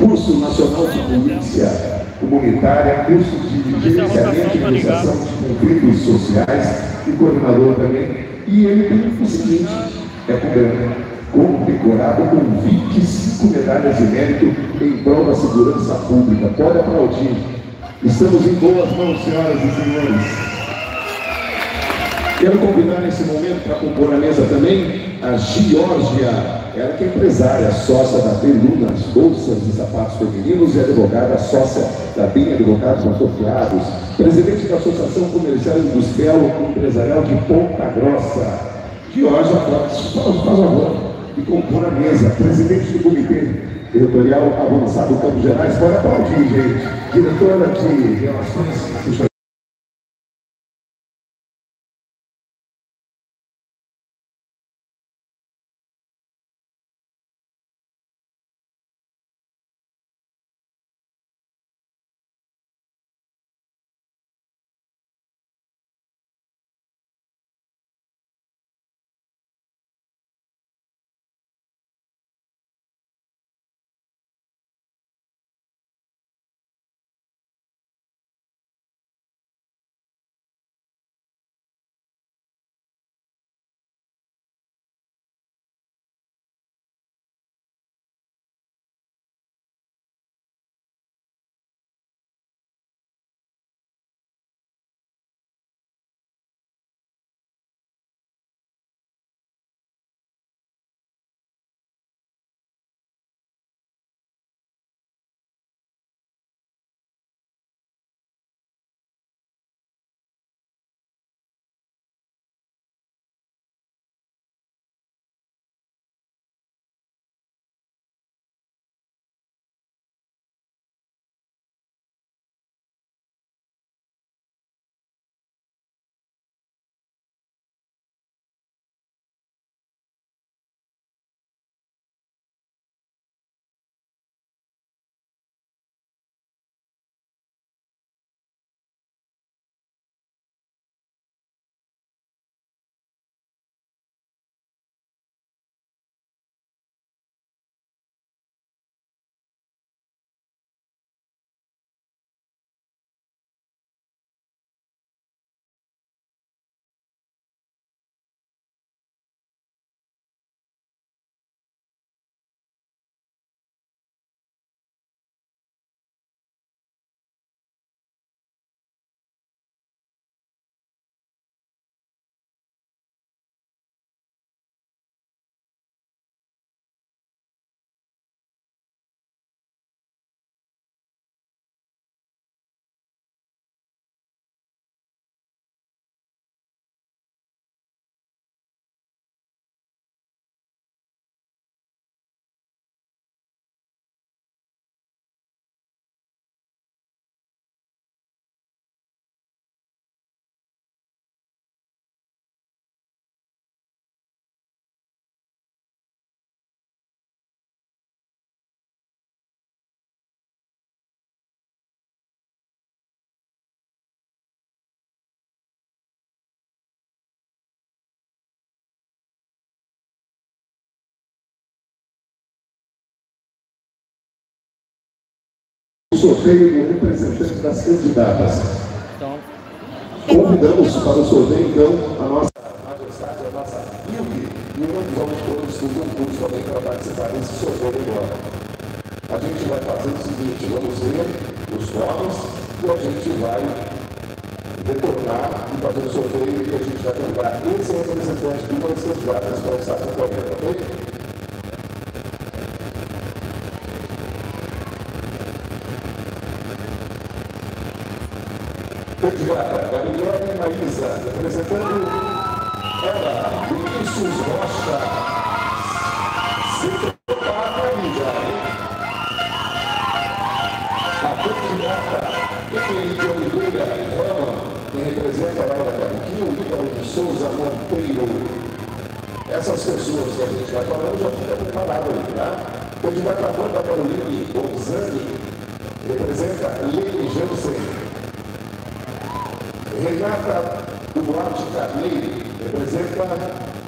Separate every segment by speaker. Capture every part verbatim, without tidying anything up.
Speaker 1: Curso Nacional de Polícia Comunitária, curso de Gerenciamento e Administração de Conflitos Sociais e coordenador também. E ele tem o seguinte, é condecorado com vinte e cinco medalhas de mérito em prol da segurança pública. Pode aplaudir. Estamos em boas mãos, senhoras e senhores. Quero convidar nesse momento para compor a mesa também a Geórgia. Ela que é empresária, sócia da Belunas, bolsas e sapatos femininos e advogada, sócia da BIM Advogados Associados, presidente da Associação Comercial e Industrial e Empresarial de Ponta Grossa. Geórgia, faz favor de compor a mesa, presidente do Comitê Territorial Avançado Campos Gerais. Pode aplaudir, gente. Diretora de Relações o sorteio do representante das candidatas. Então, convidamos para o sorteio, então, a nossa majestade, a nossa Ilke, e nós todos do concurso também para participar desse sorteio agora. A gente vai fazer o seguinte, vamos ler os nomes e a gente vai retornar e fazer o sorteio e a gente vai tentar esse representante de uma das candidatas para estar concorrendo, ok? Candidata Gabriela Maísa, representando ela, Vinícius Rocha, secretária mídia. A candidata Emeline de Oliveira Rama, que representa a Laura Cariquinho, e Ícaro de Souza Monteiro. Essas pessoas que a gente vai falando já ficam preparadas ali, tá? Candidata Amanda Caroline Gonzani, representa Lene Jansen. Renata Duarte Carneiro, representa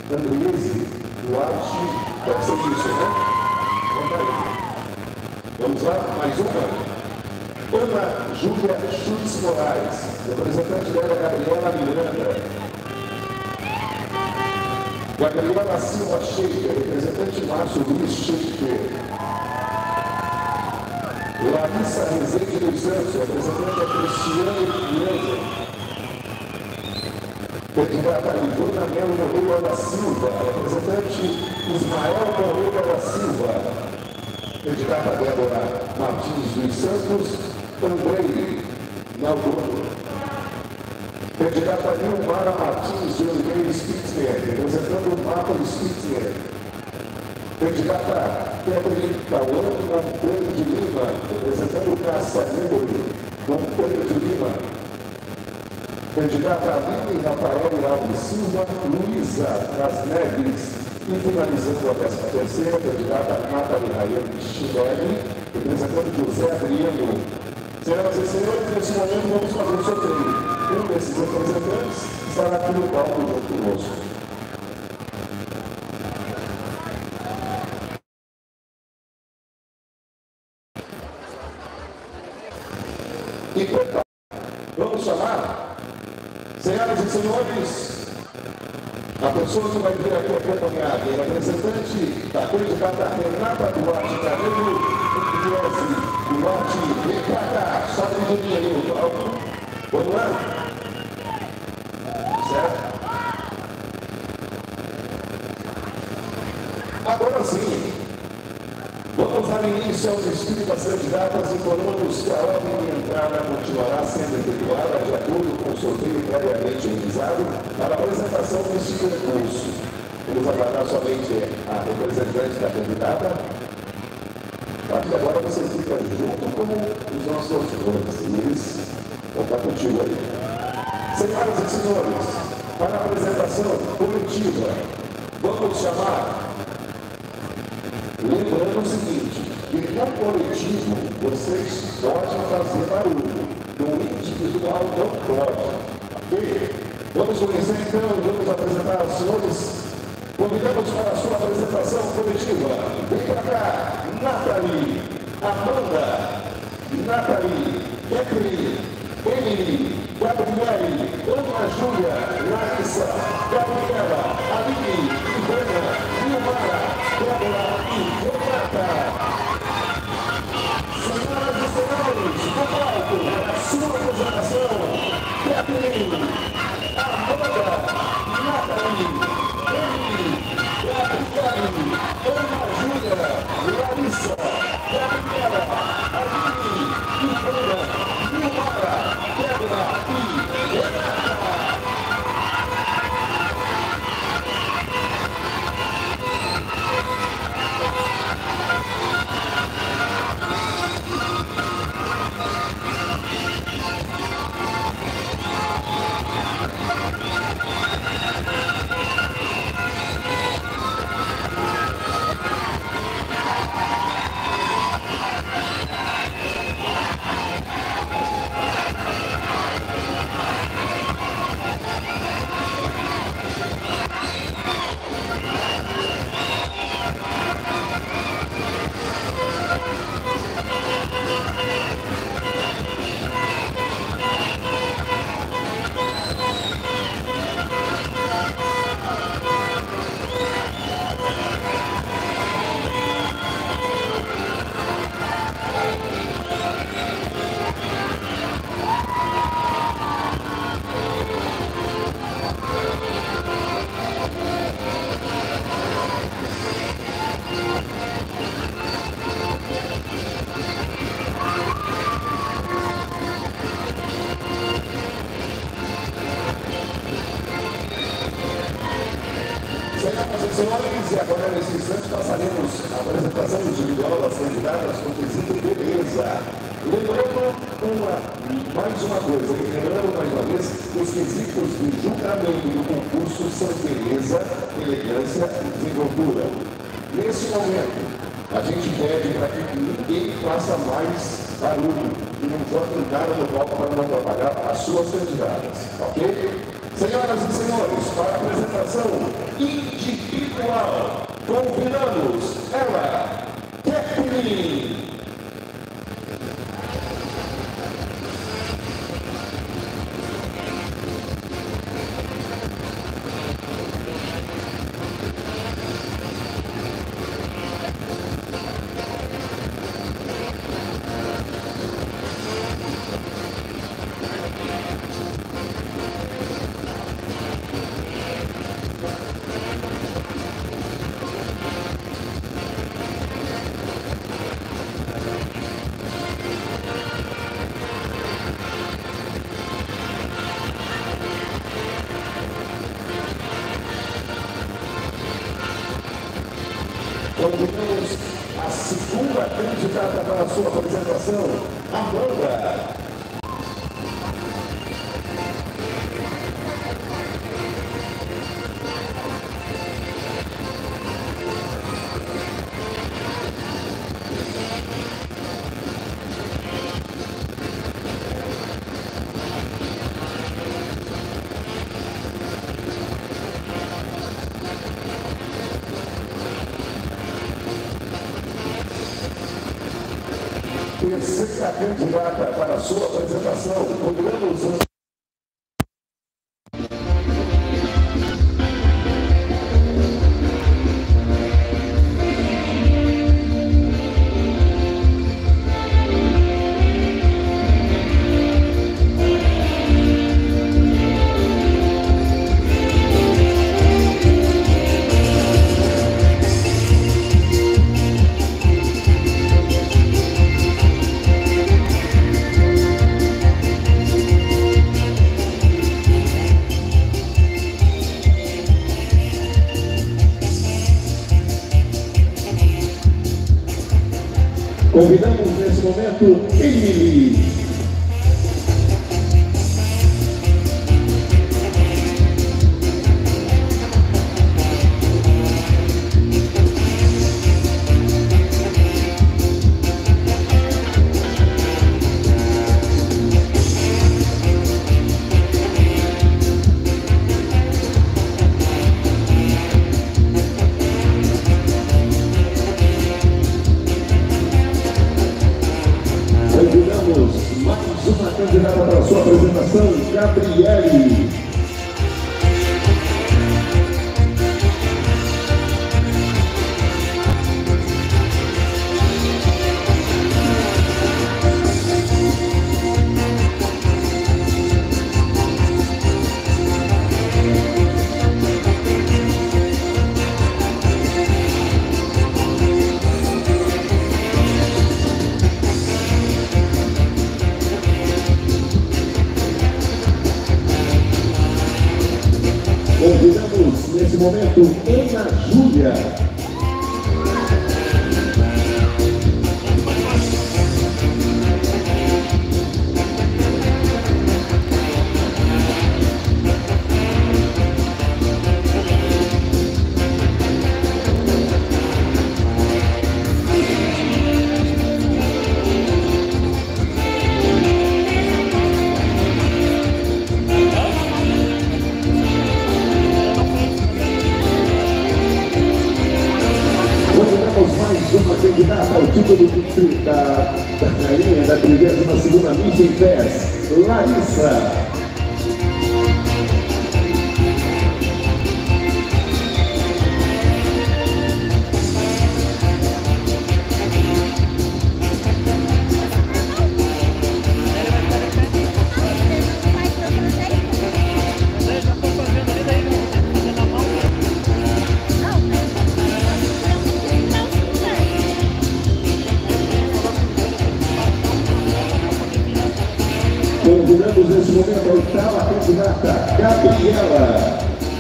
Speaker 1: Andriese Duarte, deve ser isso, né? Vamos aí. Vamos lá, mais uma. Ana Júlia Schultz Moraes, representante dela, Gabriela Miranda. Gabriela Silva Sheikha, representante Márcio Luiz Sheikha. Larissa Rezende dos Santos, representante Cristiane Miranda. Candidata Ivana Melo Moreira da Silva, representante Ismael Moreira da Silva. Candidata Débora Martins dos Santos, Andrei Naldono. Candidata Nilmara Martins de Oliveira Spitzner, representando o mapa do Spitzner. Candidata Catherine Cauã Monteiro de Lima, representando o Caça Número Monteiro de Lima. Candidata Aline Rafael Alves Silva, Luísa das Neves. E finalizando a décima terceira, candidata Nathalie Rayane Chinelli, representando José Adriano. Senhoras e senhores, nesse momento vamos fazer o sorteio. Um desses representantes estará aqui no palco junto conosco. Então, vamos chamar, senhoras e senhores, a pessoa que vai vir aqui acompanhada, é representante da candidata Renata Duarte Carneiro, Duarte, vem pra cá, sobe o dinheiro no palco. Vamos lá? Certo? Agora sim, vamos dar início aos estudos das candidatas, informamos que a ordem de entrada continuará sendo efetuada de acordo com o sorteio previamente realizado para a apresentação deste concurso. Vamos aguardar somente a representante da candidata. A partir de agora você fica junto com os nossos autores. Eles vão estar contigo aí. Senhoras e senhores, para a apresentação coletiva, vamos chamar. Lembrando o seguinte, que no coletivo vocês podem fazer barulho, no individual não pode. Ok? Vamos conhecer então, vamos apresentar os senhores. Convidamos para a sua apresentação coletiva. Vem para cá, Nathalie, Amanda, Nathalie, Catherine, Emily, Gabriele, Ana Júlia, Larissa, Gabriela, Aline, Ivana, Nilmara, Débora e Renata. Senhoras e senhores, no palco, a sua apresentação, Catherine, Amanda, Nathalie, Emily, Gabriele, Ana Júlia, Larissa, Gabriela, Aline, Ivana, Nilmara, Débora e Renata. E agora, nesse instante, passaremos a apresentação individual das candidatas com quesito beleza. Lembrando uma, mais uma coisa, lembrando mais uma vez, os quesitos de julgamento do concurso são beleza, elegância e desenvoltura. Nesse momento, a gente pede para que ninguém faça mais barulho e não jogue nada no palco para não atrapalhar as suas candidatas, ok? Senhoras e senhores, para a apresentação individual, convidamos ela, Catherine, candidata para a sua apresentação, Amanda. Terceira candidata para a sua apresentação, convidamos Convidamos nesse momento Emily. Mais uma candidata para a sua apresentação, Gabriele. Convidamos nesse momento Ana Júlia. Mais uma candidata ao título de, da, da rainha da trigésima segunda Miss em Pés, Larissa. Convidamos nesse momento a oitava candidata, Gabriela.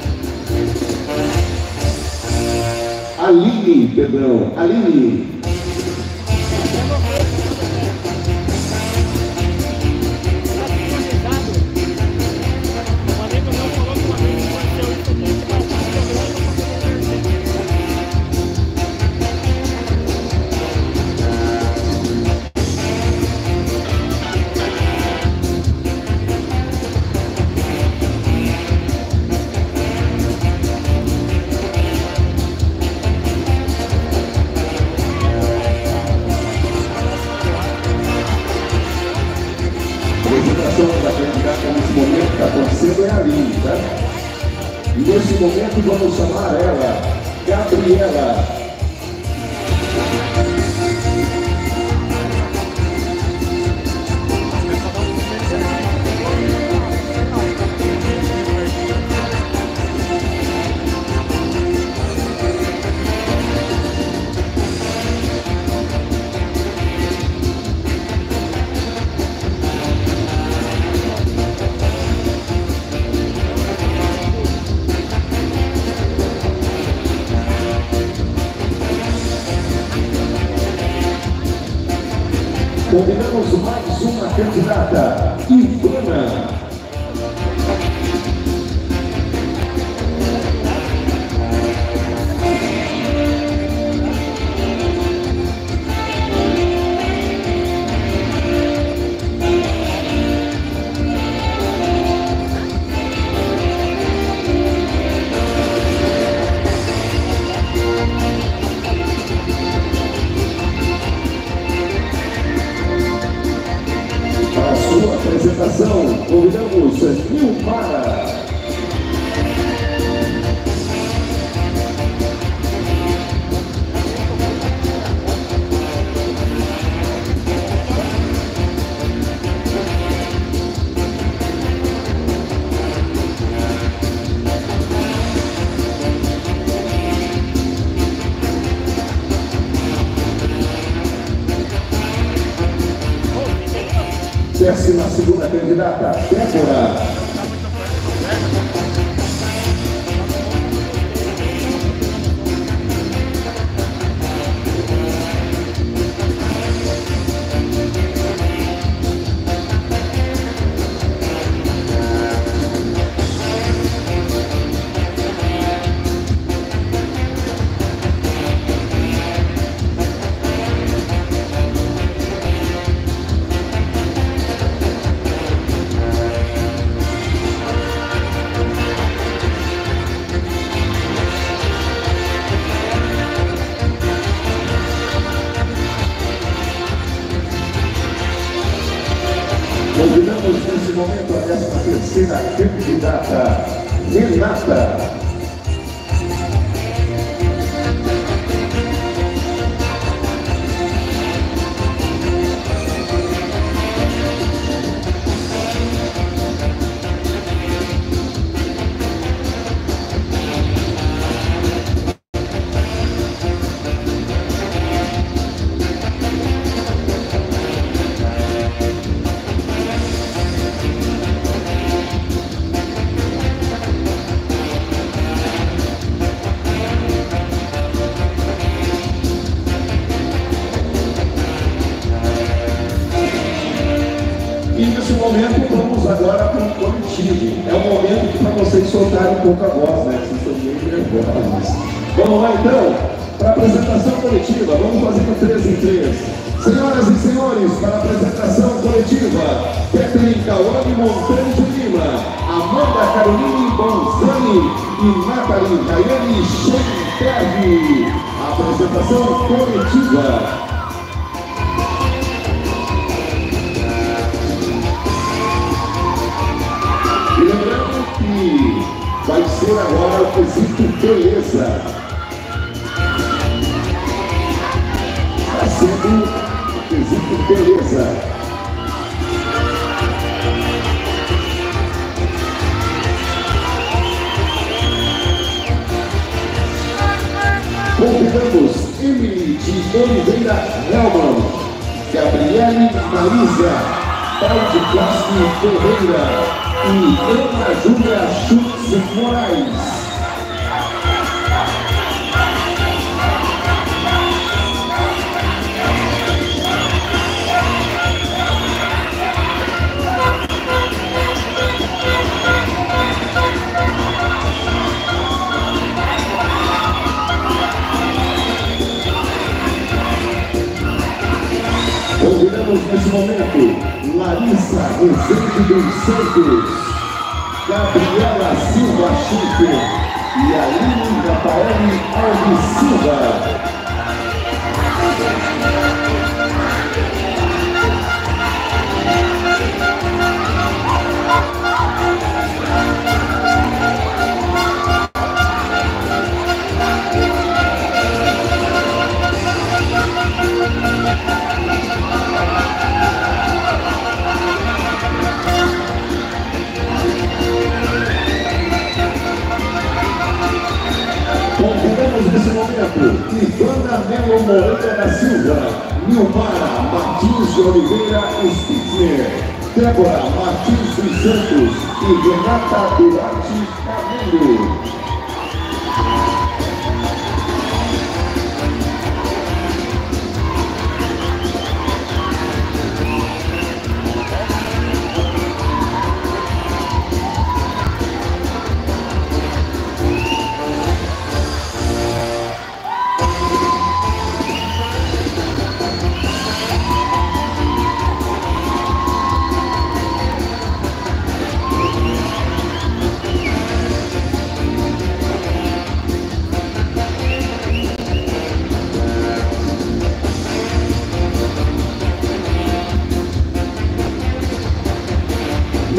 Speaker 1: Aline, perdão, Aline. A apresentação da candidata nesse momento está acontecendo é a Aline, tá? E nesse momento vamos chamar ela, Gabriela. Convidamos mais uma candidata, Ivana. Apresentação, convidamos Nilmara. Décima segunda candidata, Débora. Convidamos nesse momento a décima terceira candidata, Renata. E nesse momento vamos agora para o coletivo. É um momento para vocês soltarem um pouco a voz, né? Vocês estão meio nervosos. Vamos lá então, para a apresentação coletiva. Vamos fazer com três em três. Senhoras e senhores, para a apresentação coletiva, Catherine Cauane Monteiro de Lima, Amanda Caroline Bonzani e Nathalie Rayane Schenberg. Apresentação coletiva. E lembrando que vai ser agora o quesito beleza. Está sendo o quesito beleza. Convidamos Emily de Oliveira Helman, Gabriele Marisa, Paulo de Clássico Ferreira e Ana Júlia Schultz Moraes. Convidamos nesse momento Larissa Rezende dos Santos, Gabriela Silva Schiffer e Aline Rafael Alves Silva. Convidamos nesse momento Ivana Melo Moreira da Silva, Nilmara Martins de Oliveira Stitzner, Débora Martins dos Santos e Renata Duarte Camilo.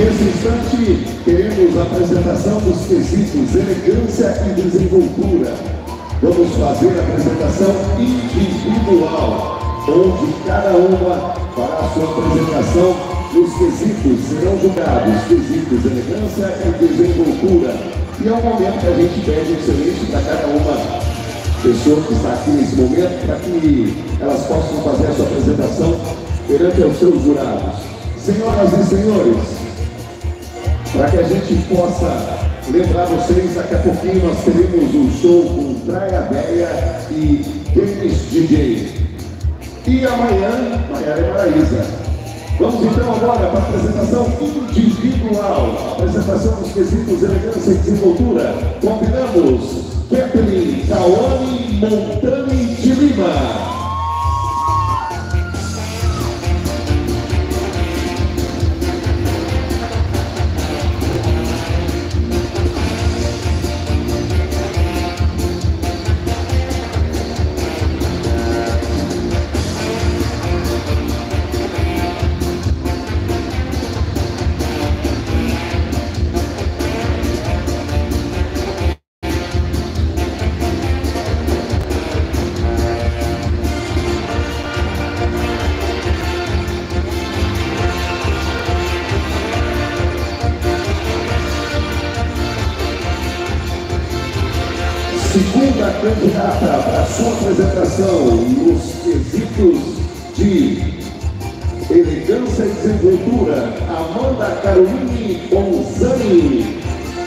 Speaker 1: Nesse instante, teremos a apresentação dos quesitos elegância e desenvoltura. Vamos fazer a apresentação individual, onde cada uma fará a sua apresentação nos quesitos, serão julgados quesitos elegância e desenvoltura. E é um momento que a gente pede um silêncio para cada uma pessoa que está aqui nesse momento, para que elas possam fazer a sua apresentação perante os seus jurados. Senhoras e senhores, para que a gente possa lembrar vocês, daqui a pouquinho nós teremos um show com Praia Véia e Games D J. E amanhã, Maiara e Maraísa. Vamos então agora para a apresentação individual, a apresentação dos quesitos elegância e desenvoltura. Convidamos Kathleen Kawane Montani de Lima. Segunda candidata para sua apresentação nos quesitos de elegância e desenvoltura, Amanda Caroline Onzani.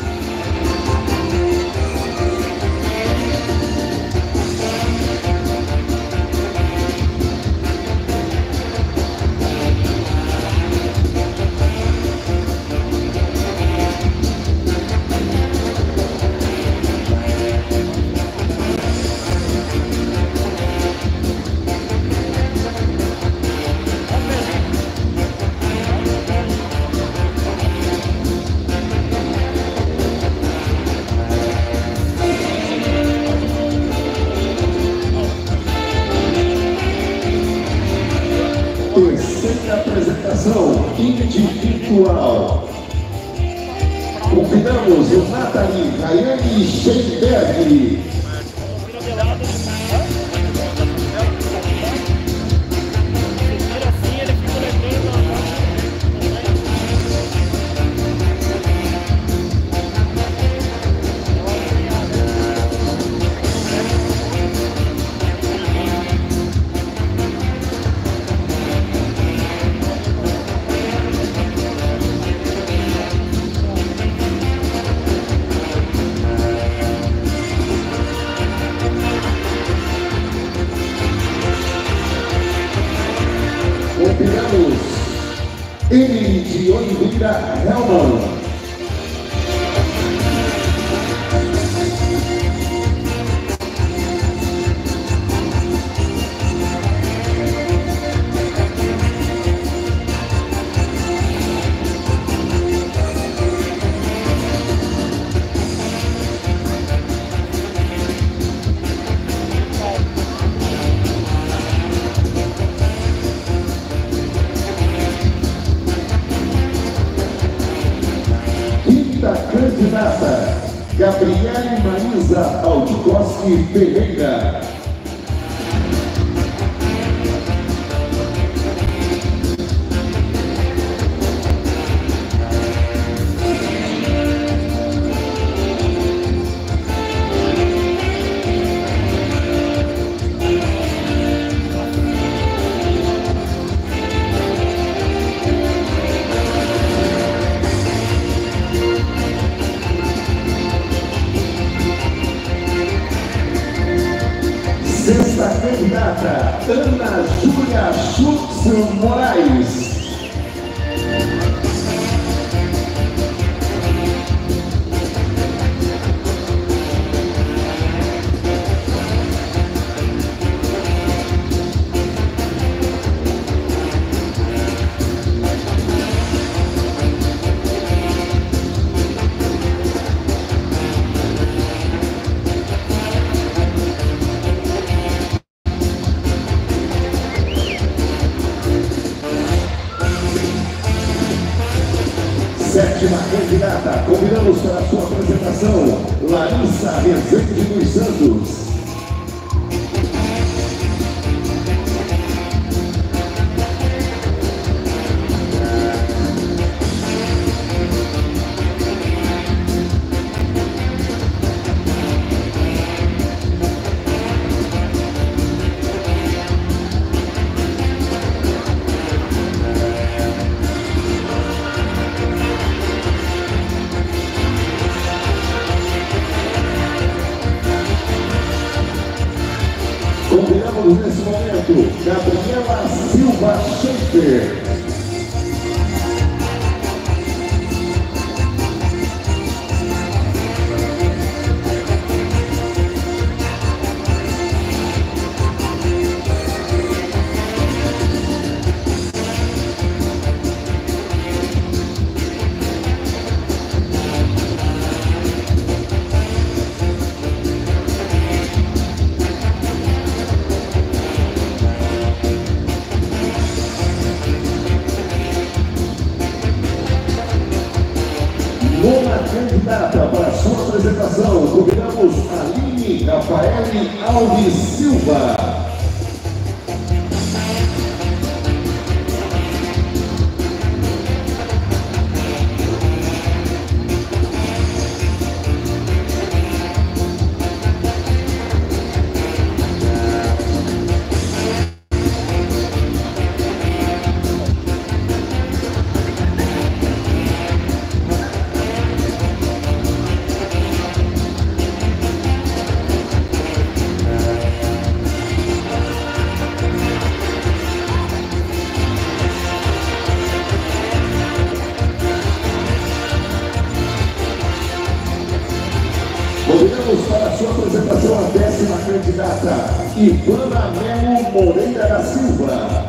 Speaker 1: Terceira apresentação individual. Convidamos Nathalie Rayane Scheinberg. Convidamos Emily de Oliveira Helman. Candidata Gabriele Marisa Aldikoski Ferreira. Sexta candidata, Ana Júlia Schutz Moraes. sétima candidata. Convidamos para a sua apresentação, Larissa Rezende dos Santos. Convidamos nesse momento Gabriela Silva Schaefer. Nona candidata para sua apresentação, convidamos Aline Rafaele Alves Silva. Convidamos para a sua apresentação a décima candidata, Ivana Melo Moreira da Silva.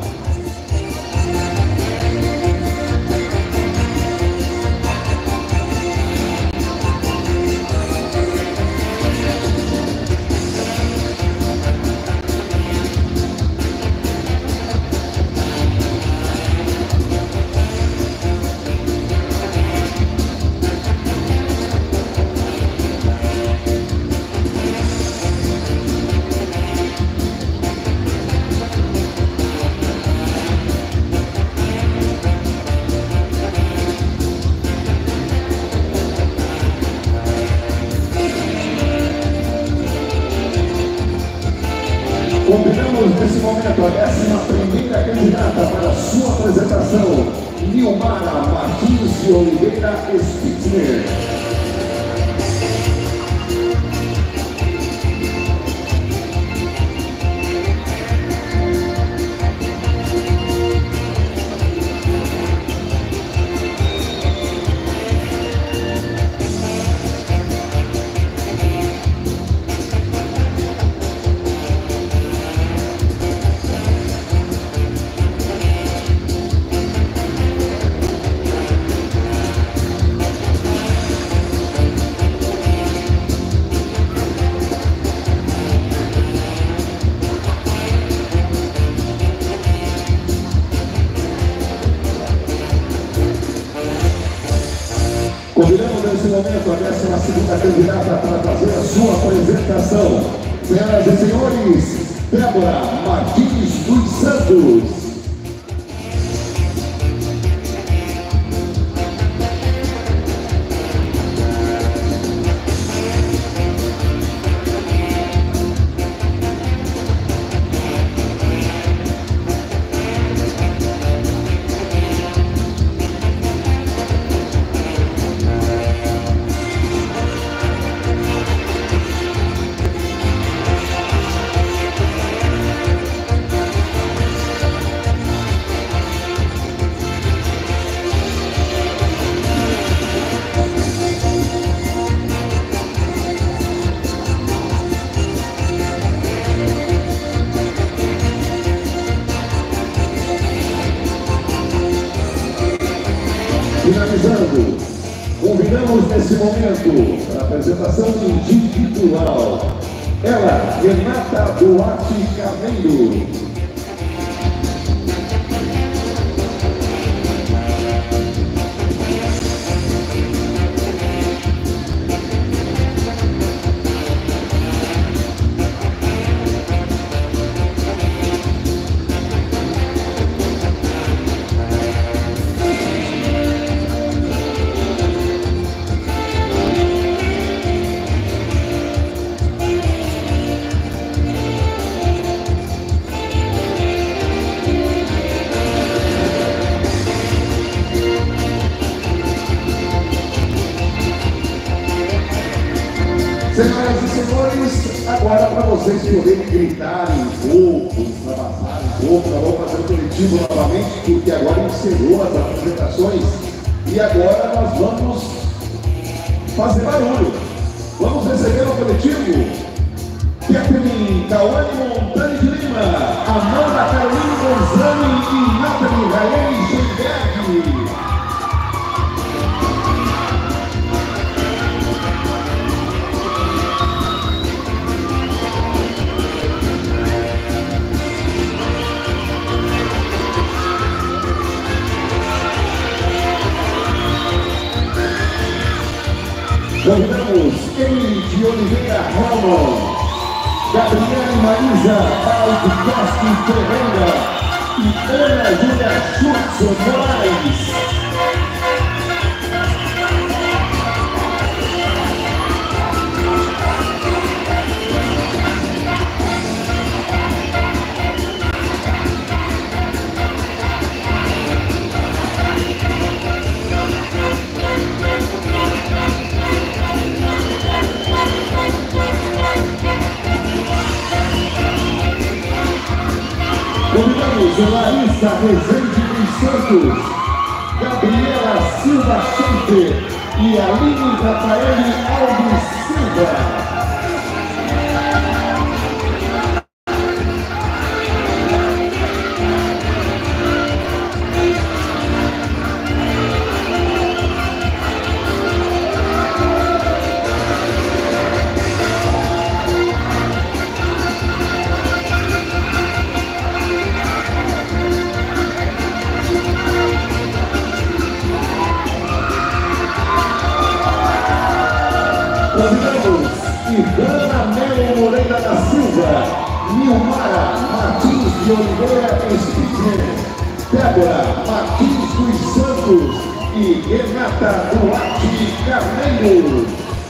Speaker 1: Convidamos nesse momento a décima primeira candidata para a sua apresentação, Nilmara Martins de Oliveira Spitzner. Convidamos nesse momento a décima segunda candidata para fazer a sua apresentação. Senhoras e senhores, Débora Martins dos Santos. Finalizando, convidamos nesse momento para a apresentação individual. Ela, Renata Duarte Carneiro. vocês poderem gritar um pouco, extravasar um pouco, nós vamos fazer o coletivo novamente, porque agora encerrou as apresentações e agora nós vamos fazer barulho. Vamos receber o coletivo Kathleen Cauane Montani de Lima, Amanda Caroline Gonzani e Nathalie Raeli Schemberg. Convidamos Emily de Oliveira Ramon, Gabriela Marisa Albuquerque Ferreira e Ana Júlia Schultz Moraes. Convidamos Larissa Rezende dos Santos, Gabriela Silva Schaefer e Aline Rafaeli Alves Silva. Convidamos Ivana Melo Moreira da Silva, Nilmara Martins de Oliveira Spitzer, Débora Martins dos Santos e Renata Duarte Carneiro.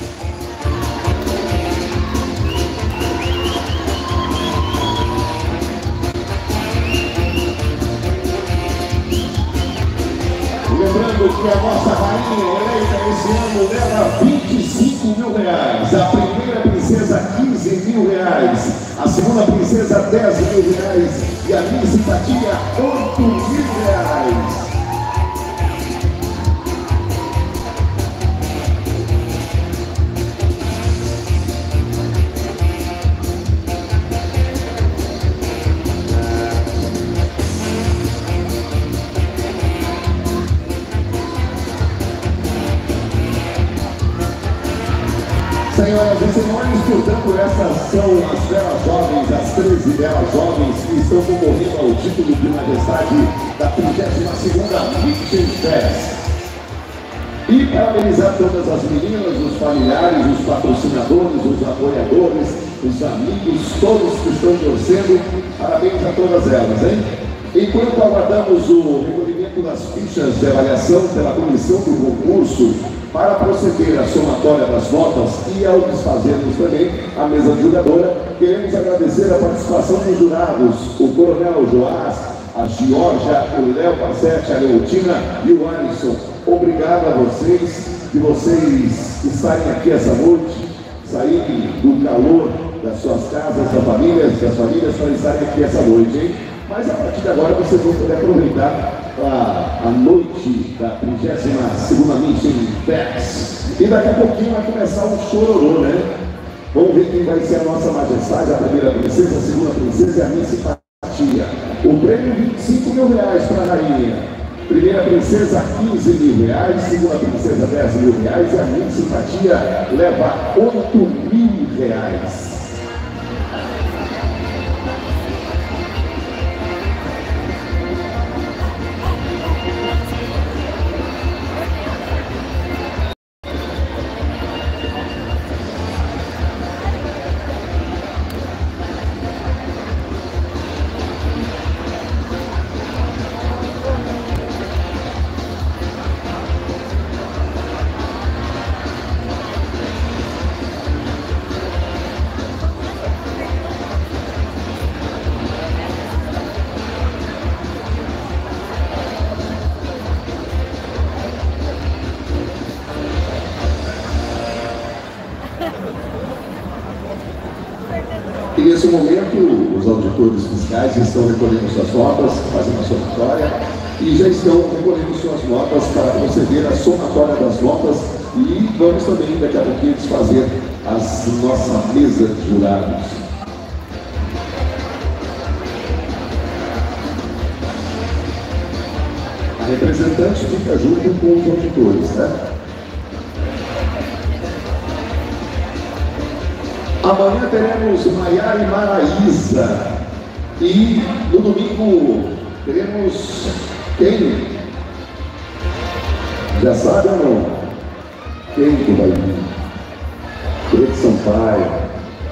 Speaker 1: Lembrando que a nossa rainha eleita esse ano leva vinte e cinco mil reais, a primeira princesa quinze mil reais, a segunda princesa dez mil reais e a minha simpatia oito mil reais. Senhoras e senhores, portanto, essas são as belas jovens, as treze belas jovens que estão concorrendo ao título de majestade da trigésima segunda Mitchell Fest. E parabenizar todas as meninas, os familiares, os patrocinadores, os apoiadores, os amigos, todos que estão torcendo, parabéns a todas elas, hein? Enquanto aguardamos o recolhimento das fichas de avaliação pela comissão do concurso, para proceder à somatória das notas e ao desfazermos também a mesa julgadora, queremos agradecer a participação dos jurados, o Coronel Joás, a Georgia, o Léo Passetti, a Leotina e o Alisson. Obrigado a vocês, de vocês estarem aqui essa noite, saírem do calor das suas casas, das famílias, das famílias para estarem aqui essa noite, hein? Mas a partir de agora vocês vão poder aproveitar a, a noite da trigésima segunda Mitchell Fest. E daqui a pouquinho vai começar o chororô, né? Vamos ver quem vai ser a nossa majestade, a primeira princesa, a segunda princesa e a minha simpatia. O prêmio vinte e cinco mil reais para a rainha. Primeira princesa, quinze mil reais. Segunda princesa, dez mil reais. E a minha simpatia leva oito mil reais. nesse momento, os auditores fiscais estão recolhendo suas notas, fazendo a somatória, e já estão recolhendo suas notas para proceder à somatória das notas, e vamos também, daqui a pouquinho, desfazer a nossa mesa de jurados. A representante fica junto com os auditores, né? Amanhã teremos Maiara e Maraísa. E no domingo teremos quem? Já sabe ou não? Quem que vai vir? Pedro Sampaio.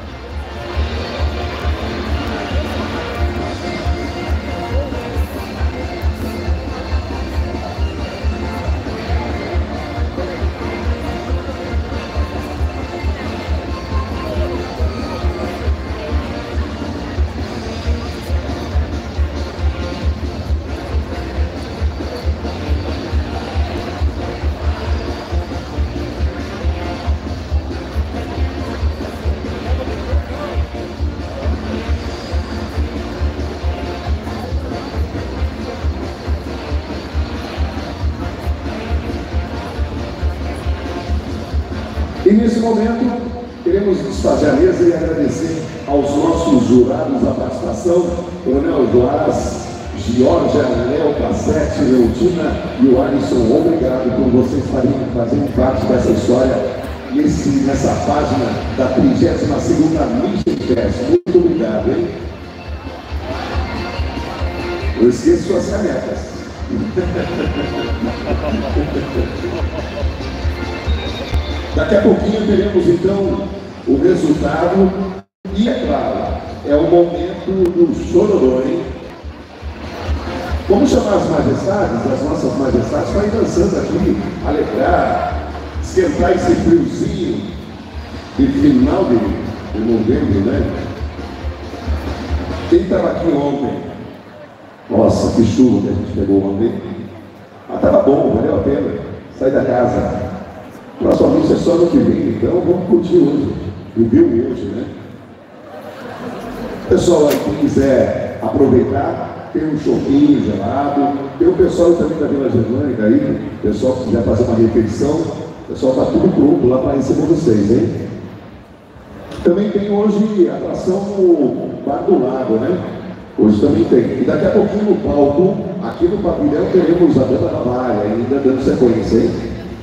Speaker 1: E nesse momento, queremos desfazer a mesa e agradecer aos nossos jurados a participação, Coronel Joás, Georgia, Léo Cassete, Leotina e o Alisson. Obrigado por vocês fazerem parte dessa história nesse, nessa página da trigésima segunda Mission Fest. Muito obrigado, hein? Não esqueça suas canecas. Daqui a pouquinho teremos então o resultado e, é claro, é o momento do chororô, hein? Vamos chamar as majestades, as nossas majestades, para ir dançando aqui, alegrar, esquentar esse friozinho de final de, de novembro, né? Quem estava aqui ontem? Nossa, que chuva que a gente pegou ontem. Ah, estava bom, valeu a pena. Sai da casa. Próximo anúncio é só no que vem, então vamos curtir hoje. Viu hoje, né? Pessoal, aí, quem quiser aproveitar, tem um choquinho gelado, tem o pessoal também da Vila Germânica aí, o pessoal que quiser fazer uma refeição, o pessoal está tudo pronto lá para receber vocês, hein? Também tem hoje a atração no Bar do Lago, né? Hoje também tem. E daqui a pouquinho no palco, aqui no pavilhão, teremos a Banda da Valha, ainda dando sequência, hein?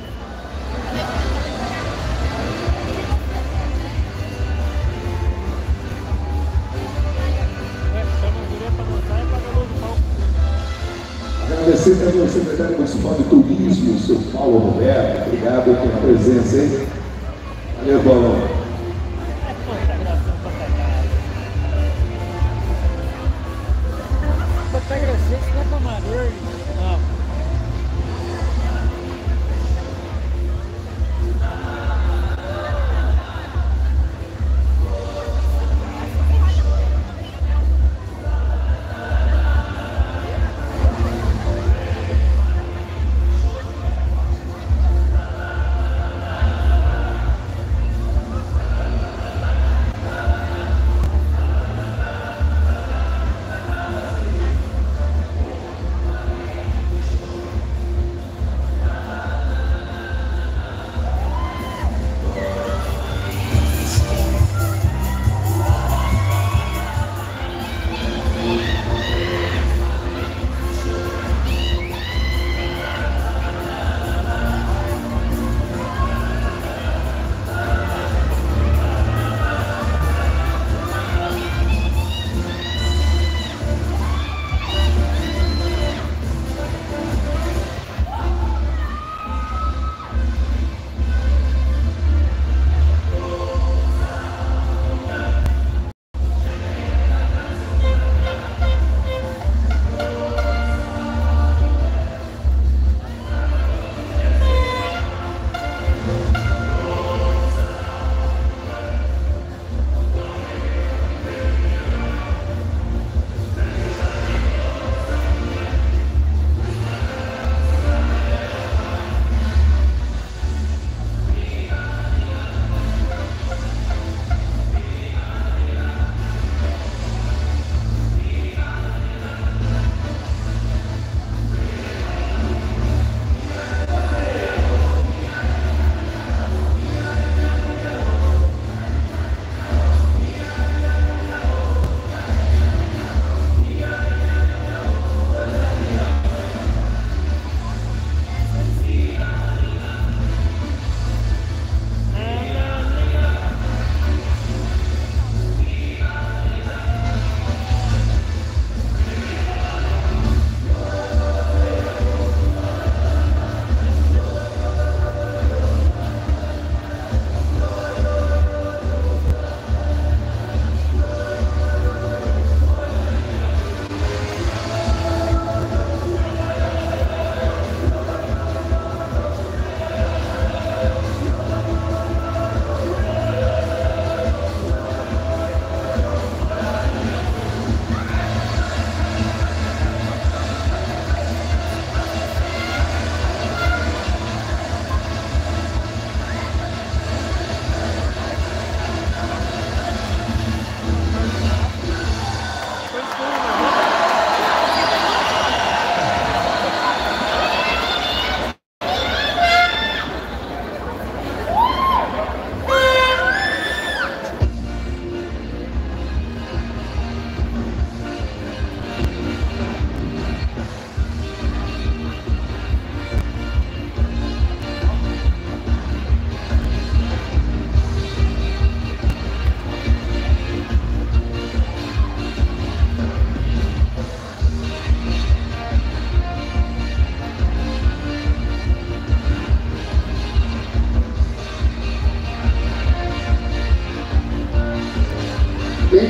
Speaker 1: Agradecer também ao secretário municipal de turismo, o seu Paulo Roberto. Obrigado pela presença, hein? Valeu, Paulo.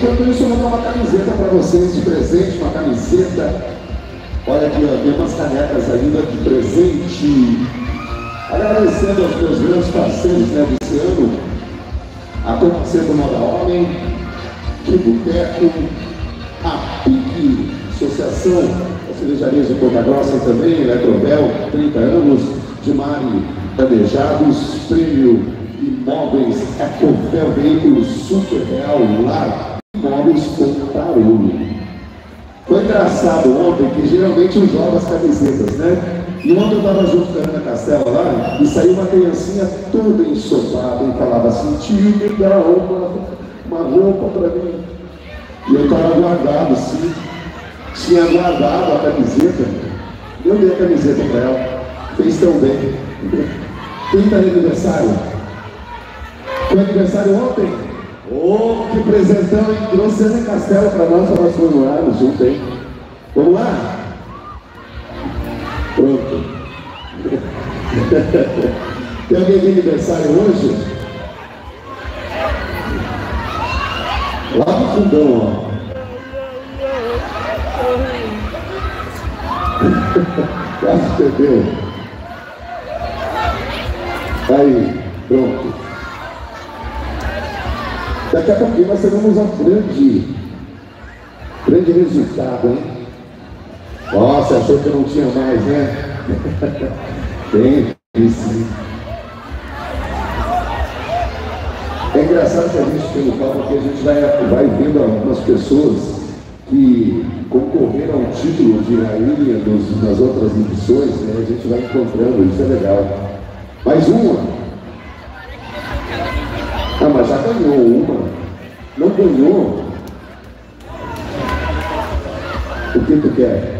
Speaker 1: Enquanto isso, eu vou dar uma camiseta para vocês de presente, uma camiseta. Olha aqui, ó, tem umas canecas ainda de presente. Agradecendo aos meus grandes parceiros, né, desse ano, a Conceito Moda Homem, Que Boteco, a P I C, Associação das Cervejarias de Ponta Grossa também, Eletrovel, trinta anos, de Mari Planejados, Prêmio Imóveis, Ecofel Veículos, Super Real, Lar, Imóveis com Tarulho. Foi engraçado ontem que geralmente eu jogo as camisetas, né? E ontem eu estava junto com a Ana Castela lá e saiu uma criancinha toda ensopada e falava assim: tio, me dá uma, uma roupa para mim. E eu estava guardado, sim. Tinha guardado a camiseta. Eu dei a camiseta para ela. Fez tão bem. Quem está de aniversário? Foi aniversário ontem? Oh, que presentão, hein? Trouxe a Ana Castela para nós, para nós comemorarmos junto, hein? Vamos lá? Pronto. Tem alguém de aniversário hoje? Lá no fundão, ó. Quase perdeu. Aí, pronto. Daqui a pouquinho nós teremos um grande, grande resultado, hein? Nossa, achou que não tinha mais, né? Tem, tem sim. É engraçado que a gente tem no palco, porque a gente vai, vai vendo algumas pessoas que concorreram ao título de rainha nos, nas outras edições, né? A gente vai encontrando, isso é legal. Mais uma. Ah, mas já ganhou uma. Não ganhou. O que tu quer?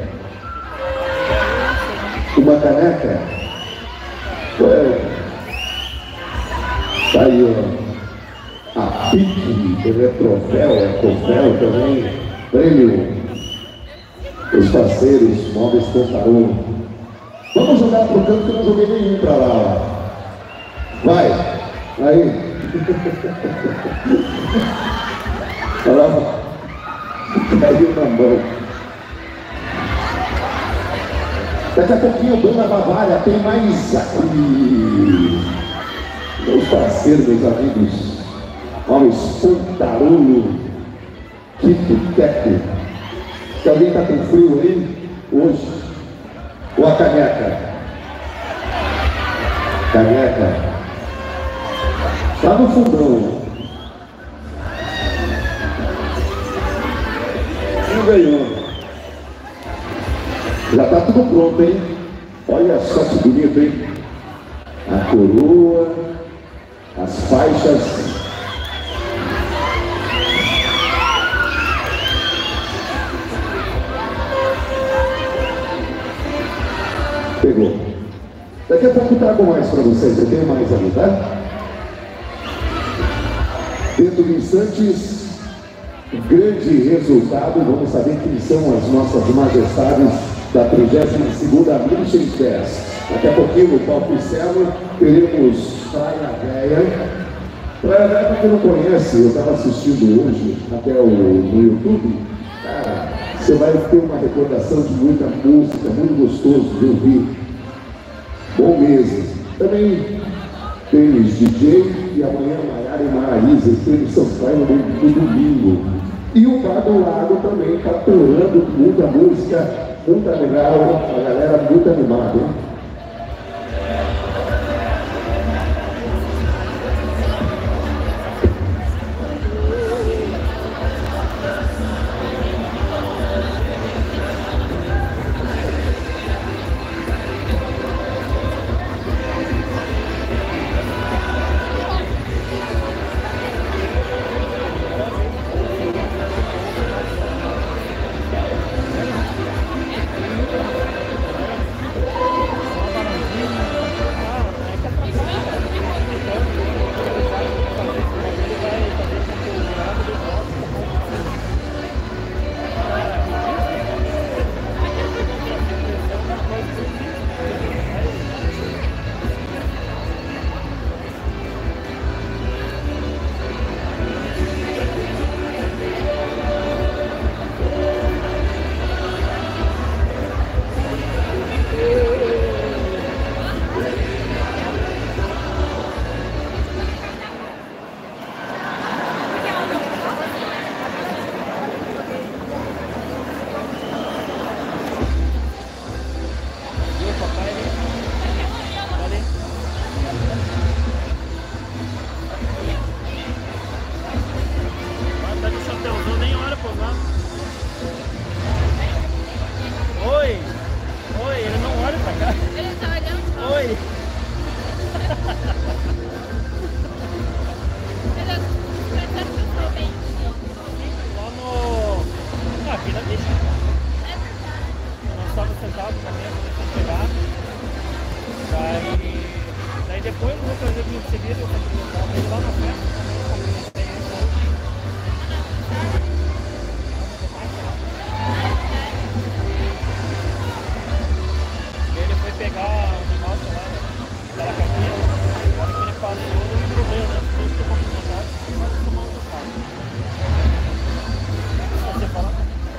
Speaker 1: Uma caneca? Ué. Tá aí, ó. A P I C, Eletrovel, Ecofel também. Prêmio. Os parceiros, Móveis Cantarão. Vamos jogar pro canto que eu não joguei nenhum pra lá, ó. Vai. Aí. Olha lá. Caiu na mão. Daqui a pouquinho, Dona Bavária, tem mais aqui. Meus parceiros, meus amigos. Olha o Espantarolho. Que boteco. Se alguém está com frio aí, hoje. Ou a caneca? Caneca. Está no fundão. Não ganhou. Já está tudo pronto, hein? Olha só que bonito, hein? A coroa, as faixas. Pegou. Daqui a pouco eu trago mais para vocês. Eu tenho mais ali, tá? Dentro de instantes, grande resultado. Vamos saber quem são as nossas majestades da trigésima segunda Michelin Fest. Daqui a pouquinho, no palco Celo, teremos Praia Véia. Praia Véia, para quem não conhece, eu estava assistindo hoje até o, no YouTube. Cara, você vai ter uma recordação de muita música, muito gostoso de ouvir. Bom mesmo. Também tênis D J e amanhã Maiara e Maraísa, tênis São Paulo no, no domingo. E o Bar do Lago também está atorando muita música. Muito legal, a galera muito animada, hein?
Speaker 2: Ele tá olhando só.
Speaker 3: Oi.
Speaker 2: Ele é pensando que eu sou bem.
Speaker 3: Lá no... Ah, aqui na bicha.
Speaker 2: É verdade.
Speaker 3: Nós estávamos sentados na mesa, deixa eu pegar. Daí... Daí depois, no outro dia em seguida, eu estava indo lá na festa. Ele foi pegar um negócio lá, aquela caixinha, na hora que ele passou, eu embrulhei, né? Depois que eu comprei na casa, eu vou tomar outro carro. Você fala?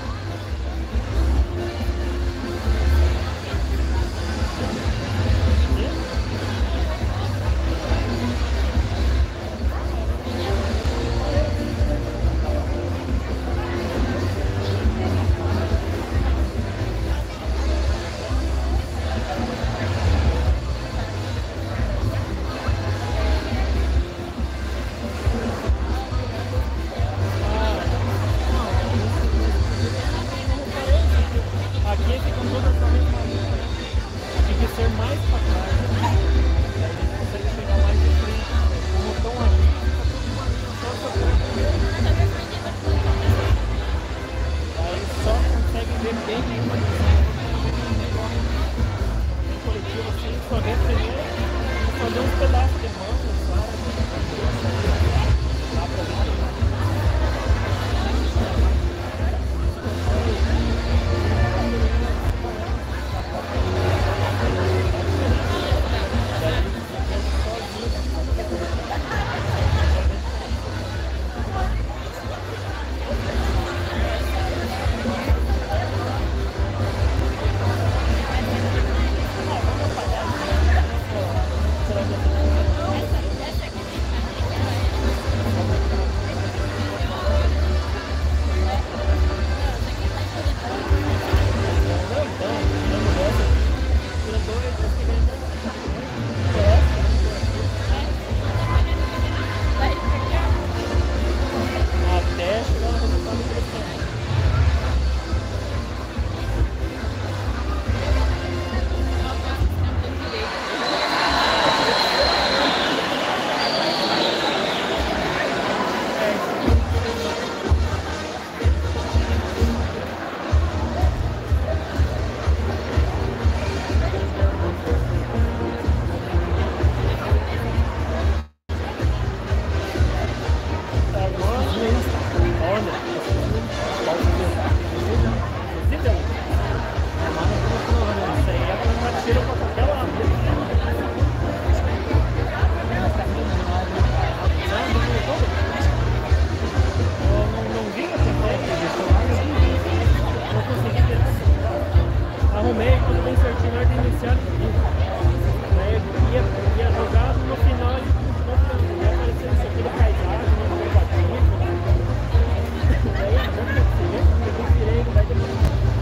Speaker 3: Aqui ficam todas a mesma linha. Tem que ser mais para trás. Daí a gente consegue pegar mais de frente. Como estão aqui, fica tudo uma linha só para Aí só consegue ver bem nenhuma direção. Tem coletivo assim, só vê primeiro, só vê uns pedaços de manga, sabe? Dá para ver. Até chegar no resultado interessante. Arrumei tudo bem certinho na hora de iniciar o vídeo. Daí ia, ia jogar no final e ia aparecer isso aqui da paisagem, no negativo. Daí eu tirei, daí depois.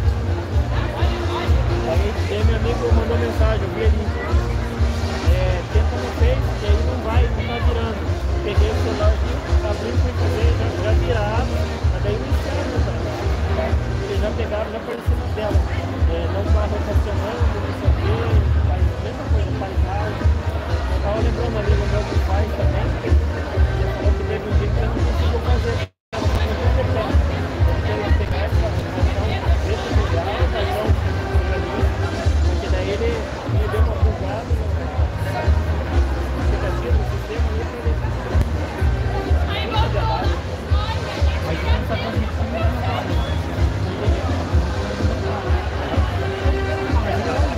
Speaker 3: Aí meu amigo mandou mensagem, eu vi ali. É, tenta no Face, que aí não vai, não tá virando. Peguei o celular aqui, abri e fui fazer, já, já virava, mas daí iniciaram, tá? Eles já pegaram, já apareceu na tela. É, não está rotacionando, não sei o que, faz a mesma coisa, paisagem. Eu estava lembrando ali do meu que faz também, ele falou que teve um dia que eu não conseguiu fazer. Eu não consegui ter eu pegar essa função, esse lugar, fazer um porque daí ele, ele deu uma bugada no aplicativo, no sistema, e ele fez muito de errado. Mas não está transmitindo nada.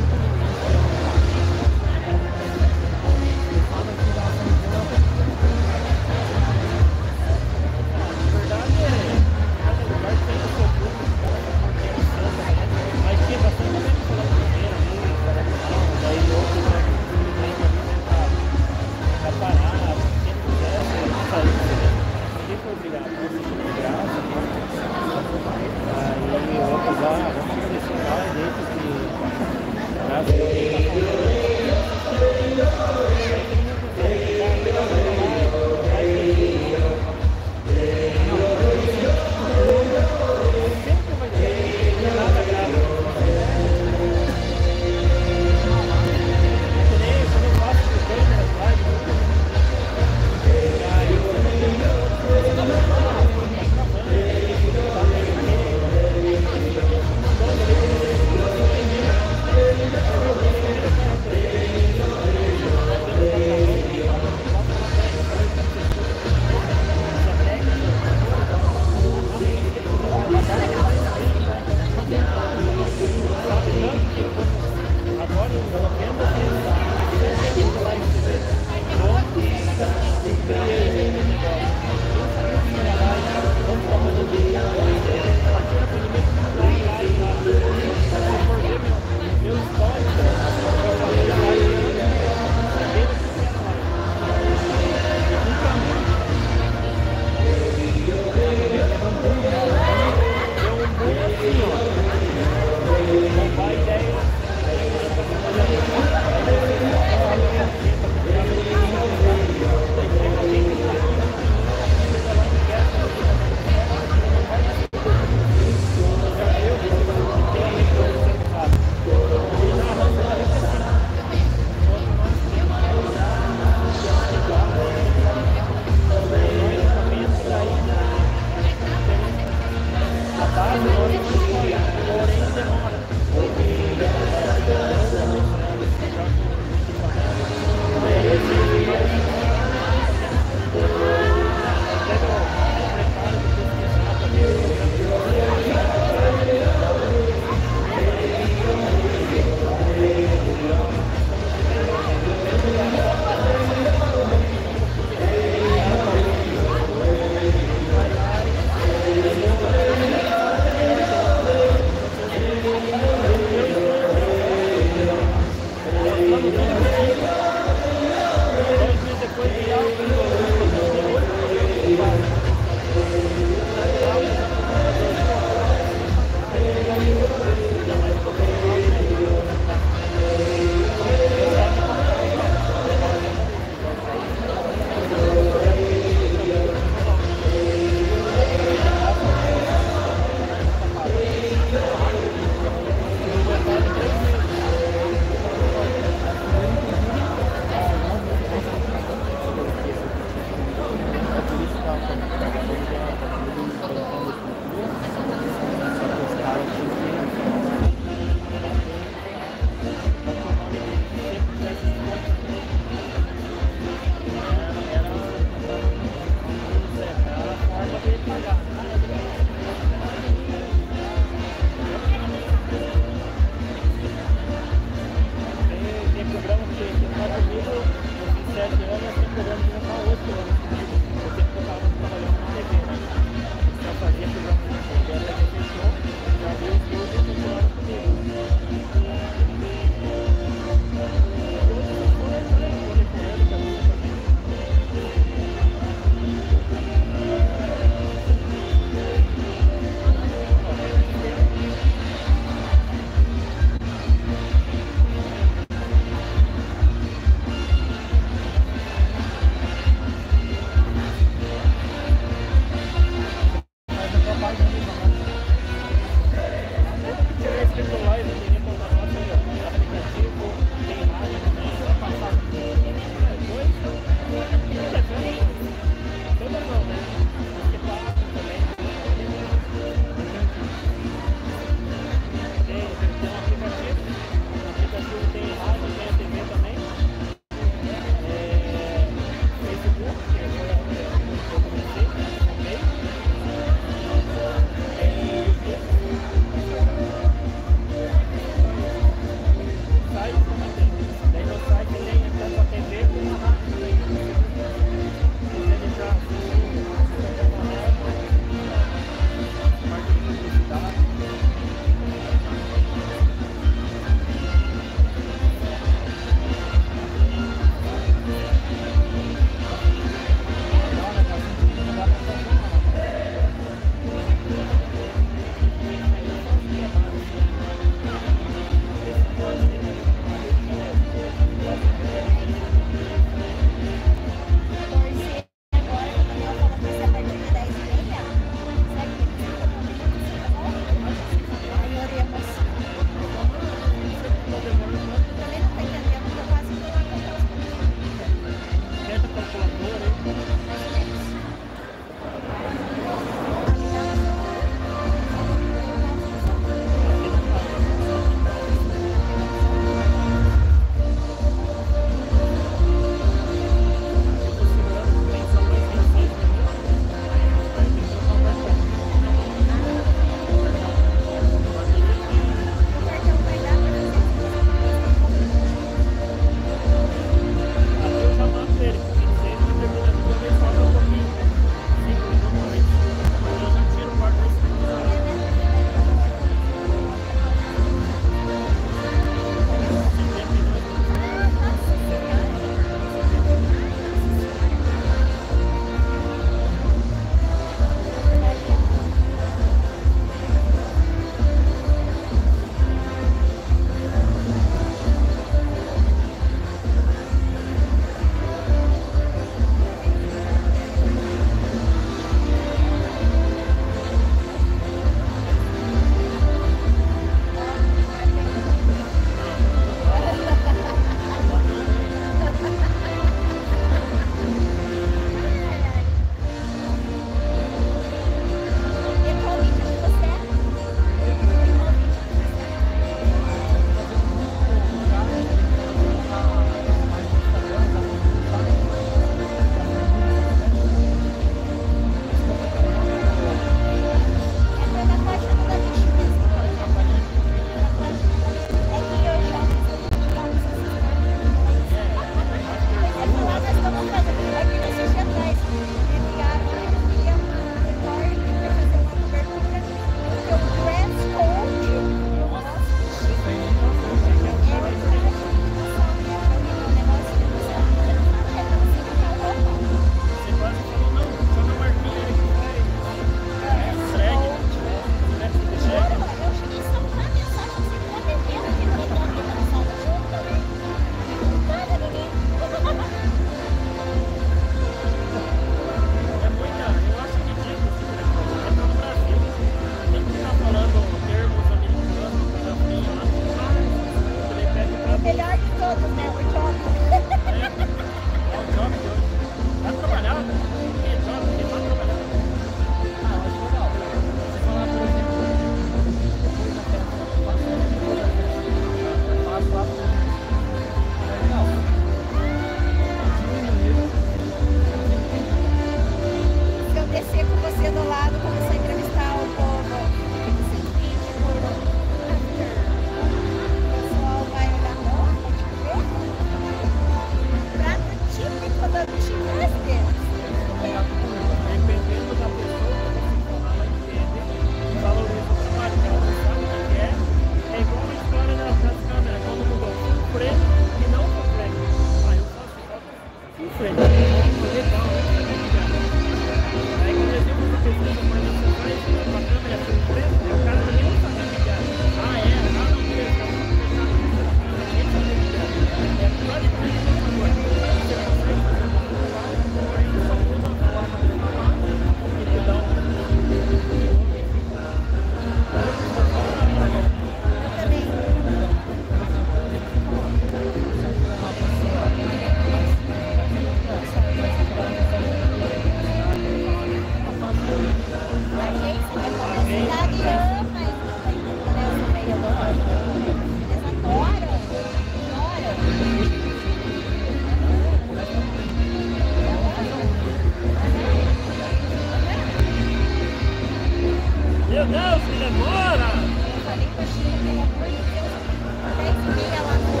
Speaker 3: Deus, que demora!
Speaker 2: Eu falei pra Sheila, pelo amor de Deus, dez e meia lá no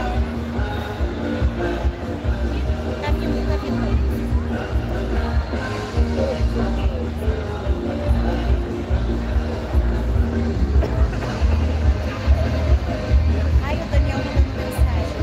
Speaker 2: na minha na Vitória. Ai, o Daniel mandando mensagem.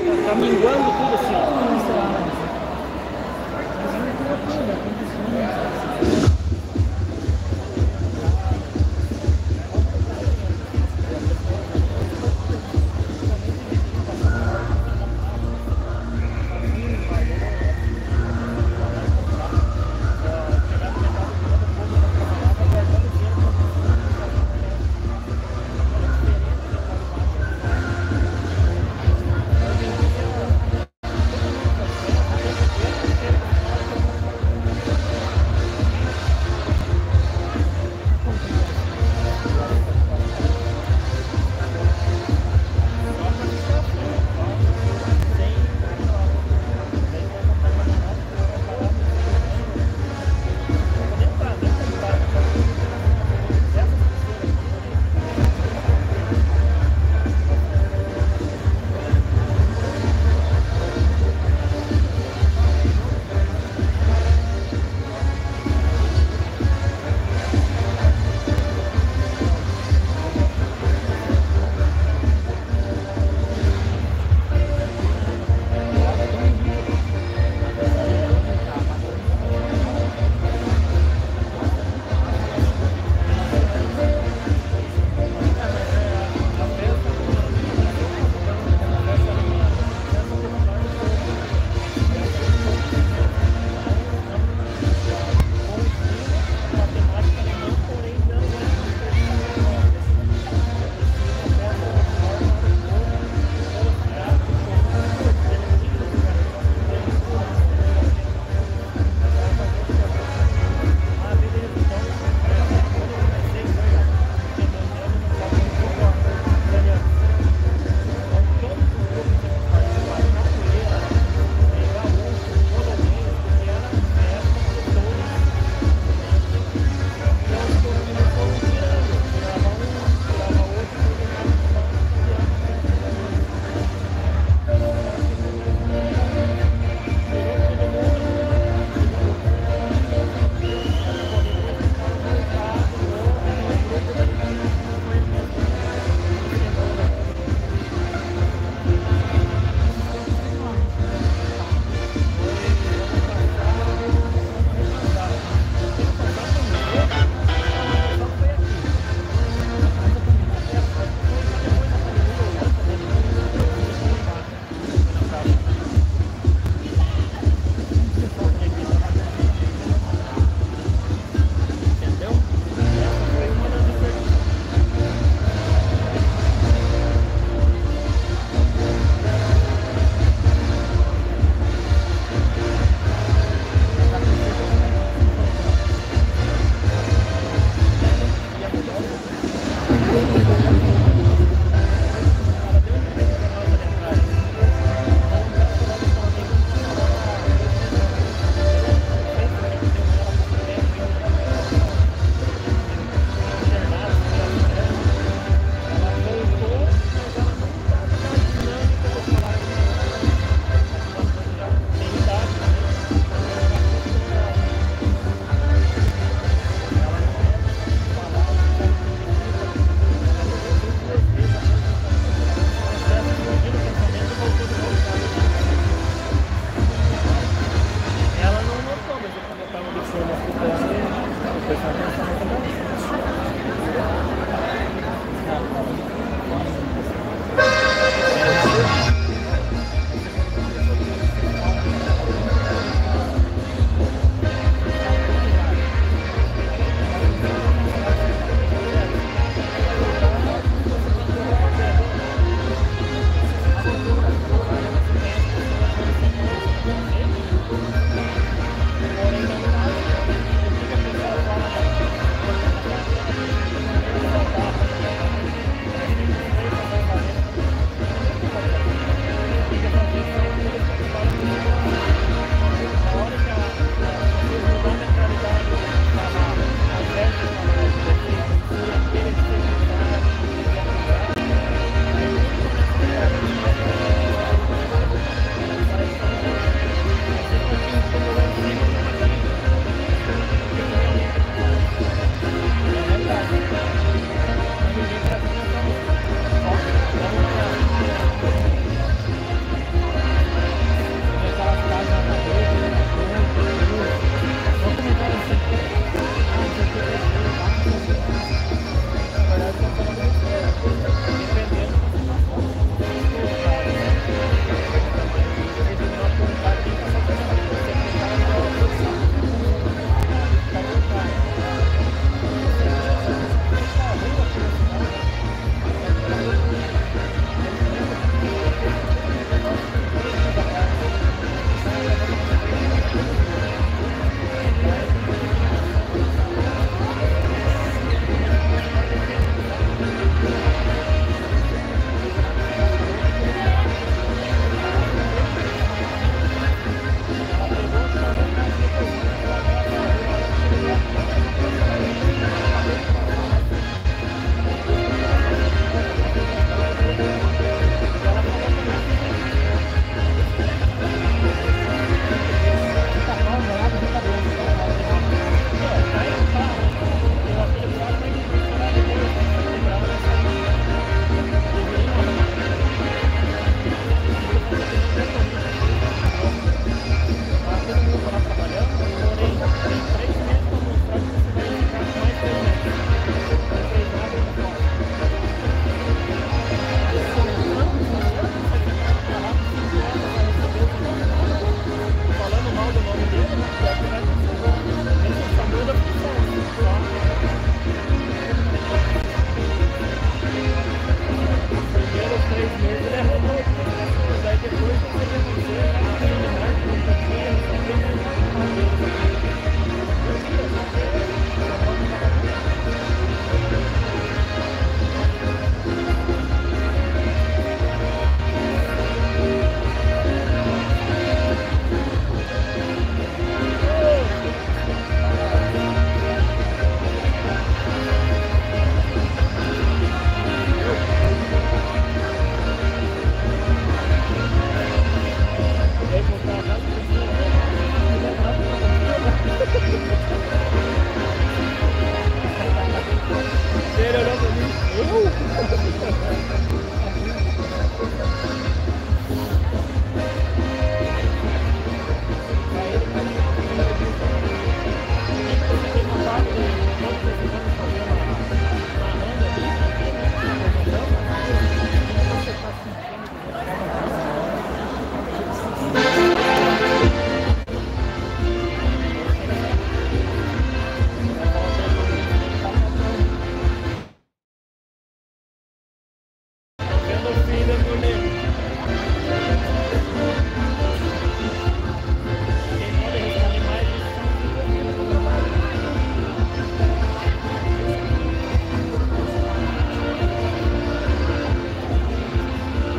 Speaker 3: tá minguando tudo assim, ó.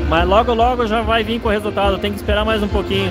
Speaker 3: Mas logo logo já vai vir com o resultado, tem que esperar mais um pouquinho.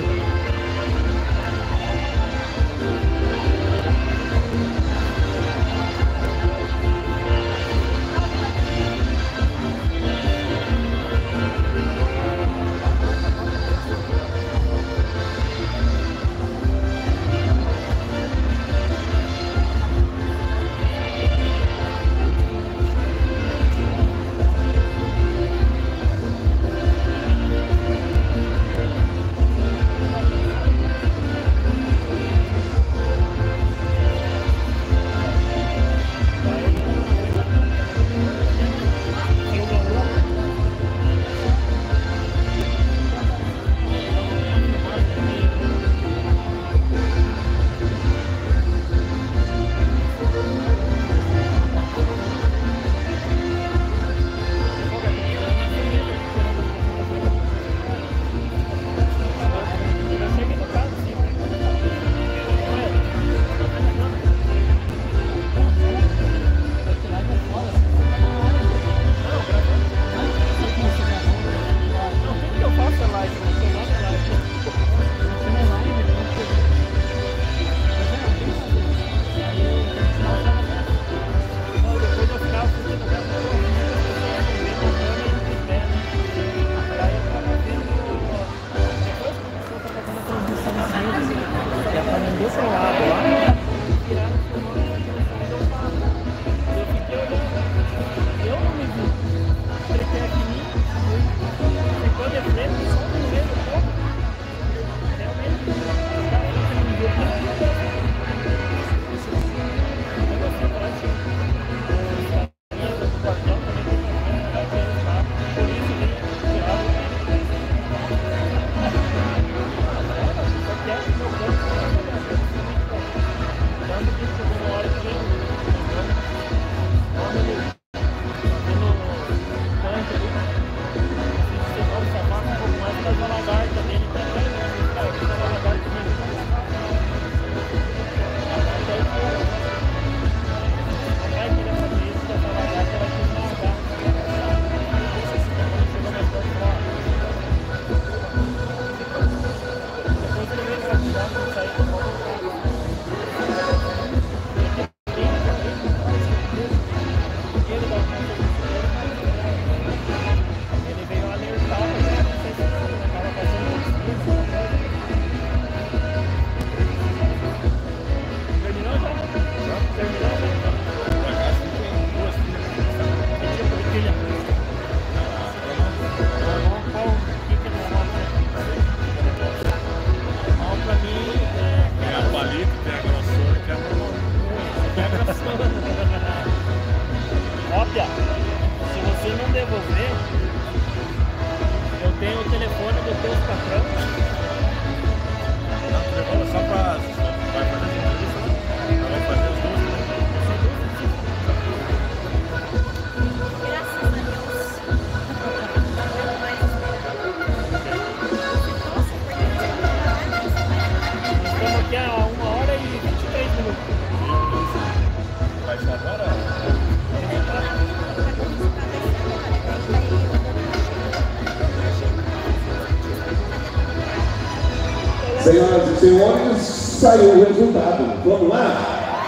Speaker 1: Senhoras e senhores, saiu o resultado. Vamos lá?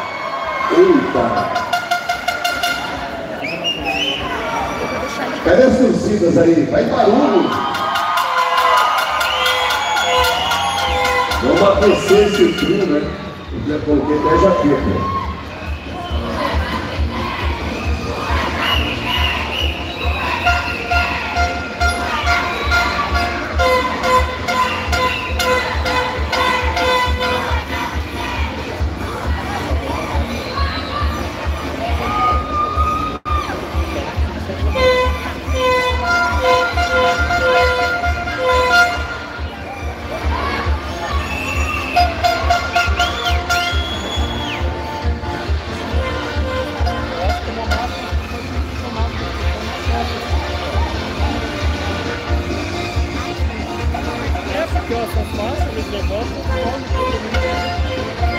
Speaker 1: Eita! Cadê as torcidas aí? Vai barulho! Vamos aquecer esse frio, né? Eu já coloquei até jaqueta.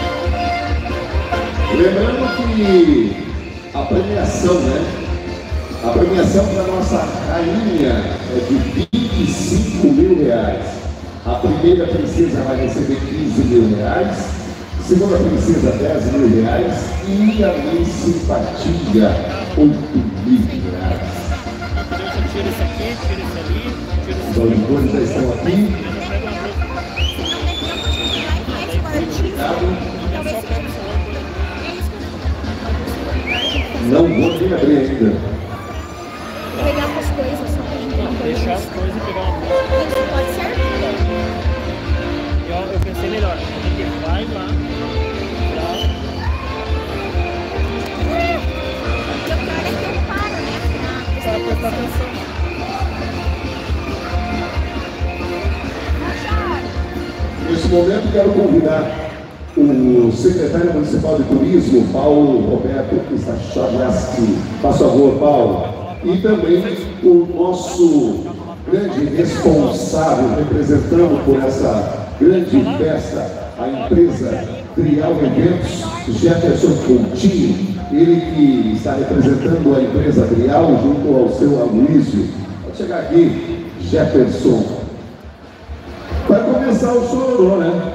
Speaker 1: Lembrando que a premiação, né? A premiação da nossa rainha é de vinte e cinco mil reais. A primeira princesa vai receber quinze mil reais. A segunda princesa, dez mil reais. E a Miss Simpatia, oito mil reais.
Speaker 3: Eu tiro esse aqui, tiro esse ali, tiro esse
Speaker 1: Os auditores já estão aqui. Não vou nem abrir ainda.
Speaker 2: Pegar as coisas, só pra gente
Speaker 3: Não, deixar as coisas e pegar uma coisa.
Speaker 2: Isso pode ser.
Speaker 3: E ó, eu pensei melhor. A gente vai lá. Pra...
Speaker 2: O pior é que eu paro, né?
Speaker 3: Para prestar atenção.
Speaker 1: Nesse momento, quero convidar o secretário municipal de turismo, Paulo Roberto Stachabraski. Por favor, Paulo. E também o nosso grande responsável, representando por essa grande festa, a empresa Trial Eventos, Jefferson Coutinho. Ele que está representando a empresa Trial junto ao seu Aloysio. Pode chegar aqui, Jefferson. Vai começar o choro, né?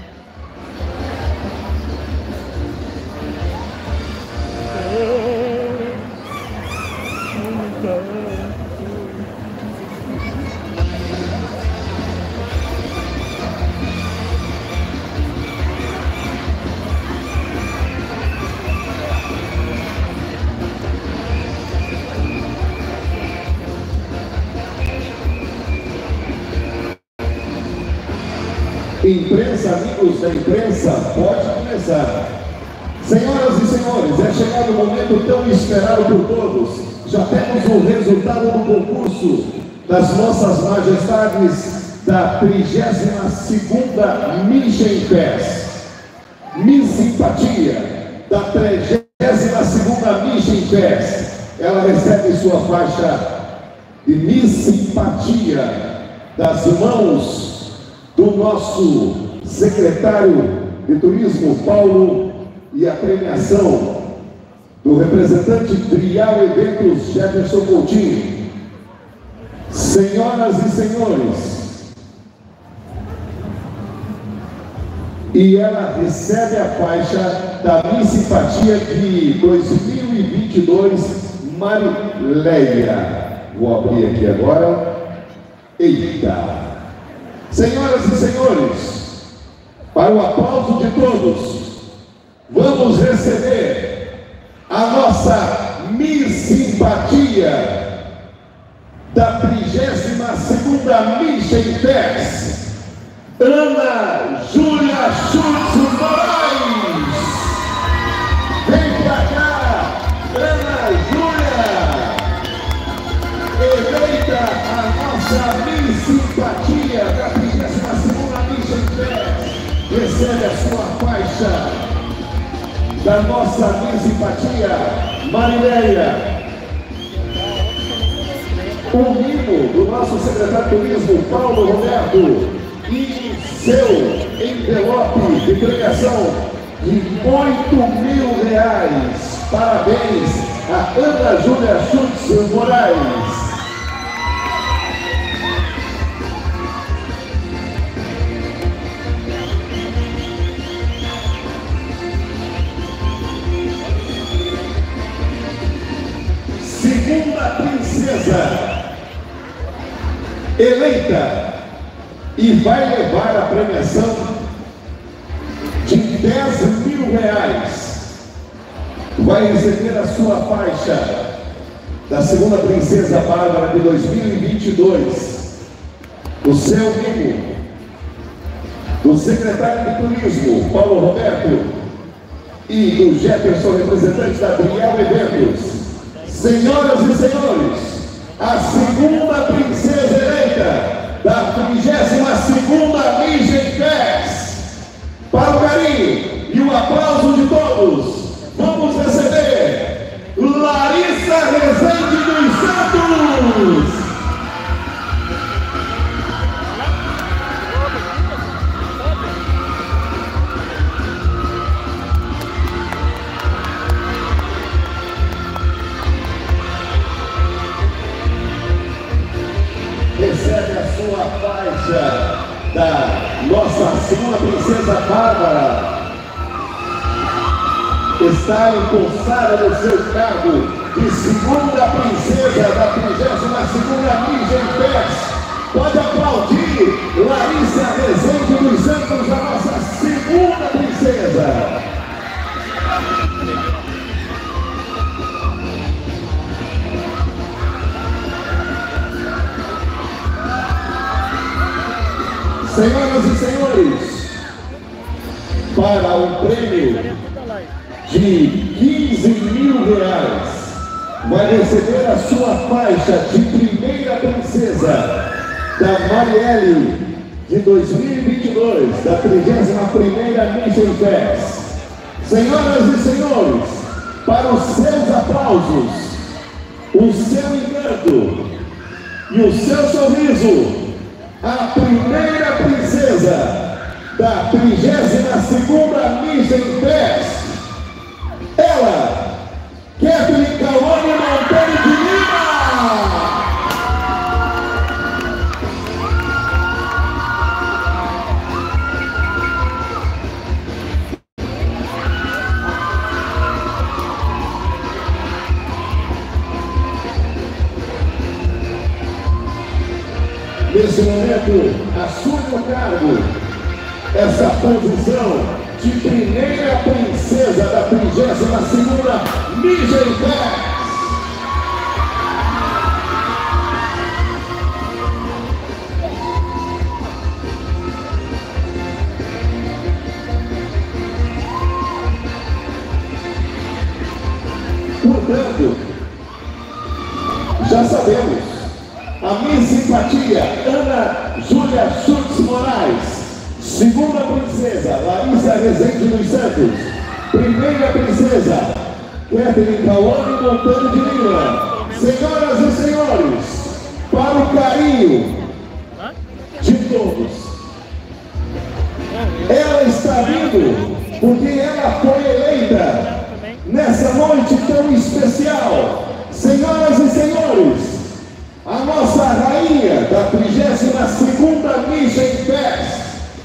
Speaker 1: Imprensa, amigos da imprensa, pode começar. Senhoras e senhores, é chegado o momento tão esperado por todos. Já temos o resultado do concurso das nossas majestades da trigésima segunda Mission Fest. Miss Simpatia, da trigésima segunda Mission Fest. Ela recebe sua faixa de Miss Simpatia das mãos do nosso secretário de turismo, Paulo, e a premiação do representante Trial Eventos, Jefferson Coutinho. Senhoras e senhores, e ela recebe a faixa da Miss Simpatia de dois mil e vinte e dois, Marileia. Vou abrir aqui agora. Eita! Senhoras e senhores, para o aplauso de todos, vamos receber a nossa Miss Simpatia da trigésima segunda Mission Fest, Ana Júlia Schultz Moraes. Vem pra cá, Ana Júlia, eleita a nossa Miss Simpatia da trigésima segunda Mission Fest. Recebe a sua faixa da nossa Miss Simpatia, Marileia. O mimo do nosso secretário de turismo, Paulo Roberto, e seu envelope de premiação de oito mil reais. Parabéns a Ana Júlia Schultz Moraes. Segunda princesa eleita e vai levar a premiação de dez mil reais. Vai receber a sua faixa da segunda princesa Bárbara de dois mil e vinte e dois. O seu mimo do secretário de turismo, Paulo Roberto, e do Jefferson, representante da Trial Eventos. Senhoras e senhores, a segunda princesa eleita da trigésima segunda Mission Fest. Para o carinho e o aplauso de todos, vamos receber Larissa Rezende dos Santos. recebe a sua faixa da Nossa Senhora Princesa Bárbara. Está empossada no seu cargo de segunda princesa da trigésima segunda Miss Pés. Pode aplaudir Larissa Rezende dos Santos, a nossa segunda princesa. Senhoras e senhores, para um prêmio de quinze mil reais, vai receber a sua faixa de primeira princesa da Marielle de dois mil e vinte e dois, da trigésima primeira Miss Pés. Senhoras e senhores, para os seus aplausos, o seu encanto e o seu sorriso, a primeira princesa da trigésima segunda Miss Pés, ela, Kathleen Cauane Monteiro de Lima. Nesse momento, assume o cargo, essa posição de primeira princesa da trigésima segunda Miss Pés. Portanto, já sabemos, a Miss Simpatia Ana Júlia Schultz Moraes, segunda princesa Larissa Rezende dos Santos, primeira princesa Kathleen Cauane Monteiro de Lima. Senhoras e senhores, para o carinho de todos, ela está vindo porque ela foi eleita nessa noite tão especial. Senhoras e senhores, a nossa rainha da trigésima segunda Miss Pés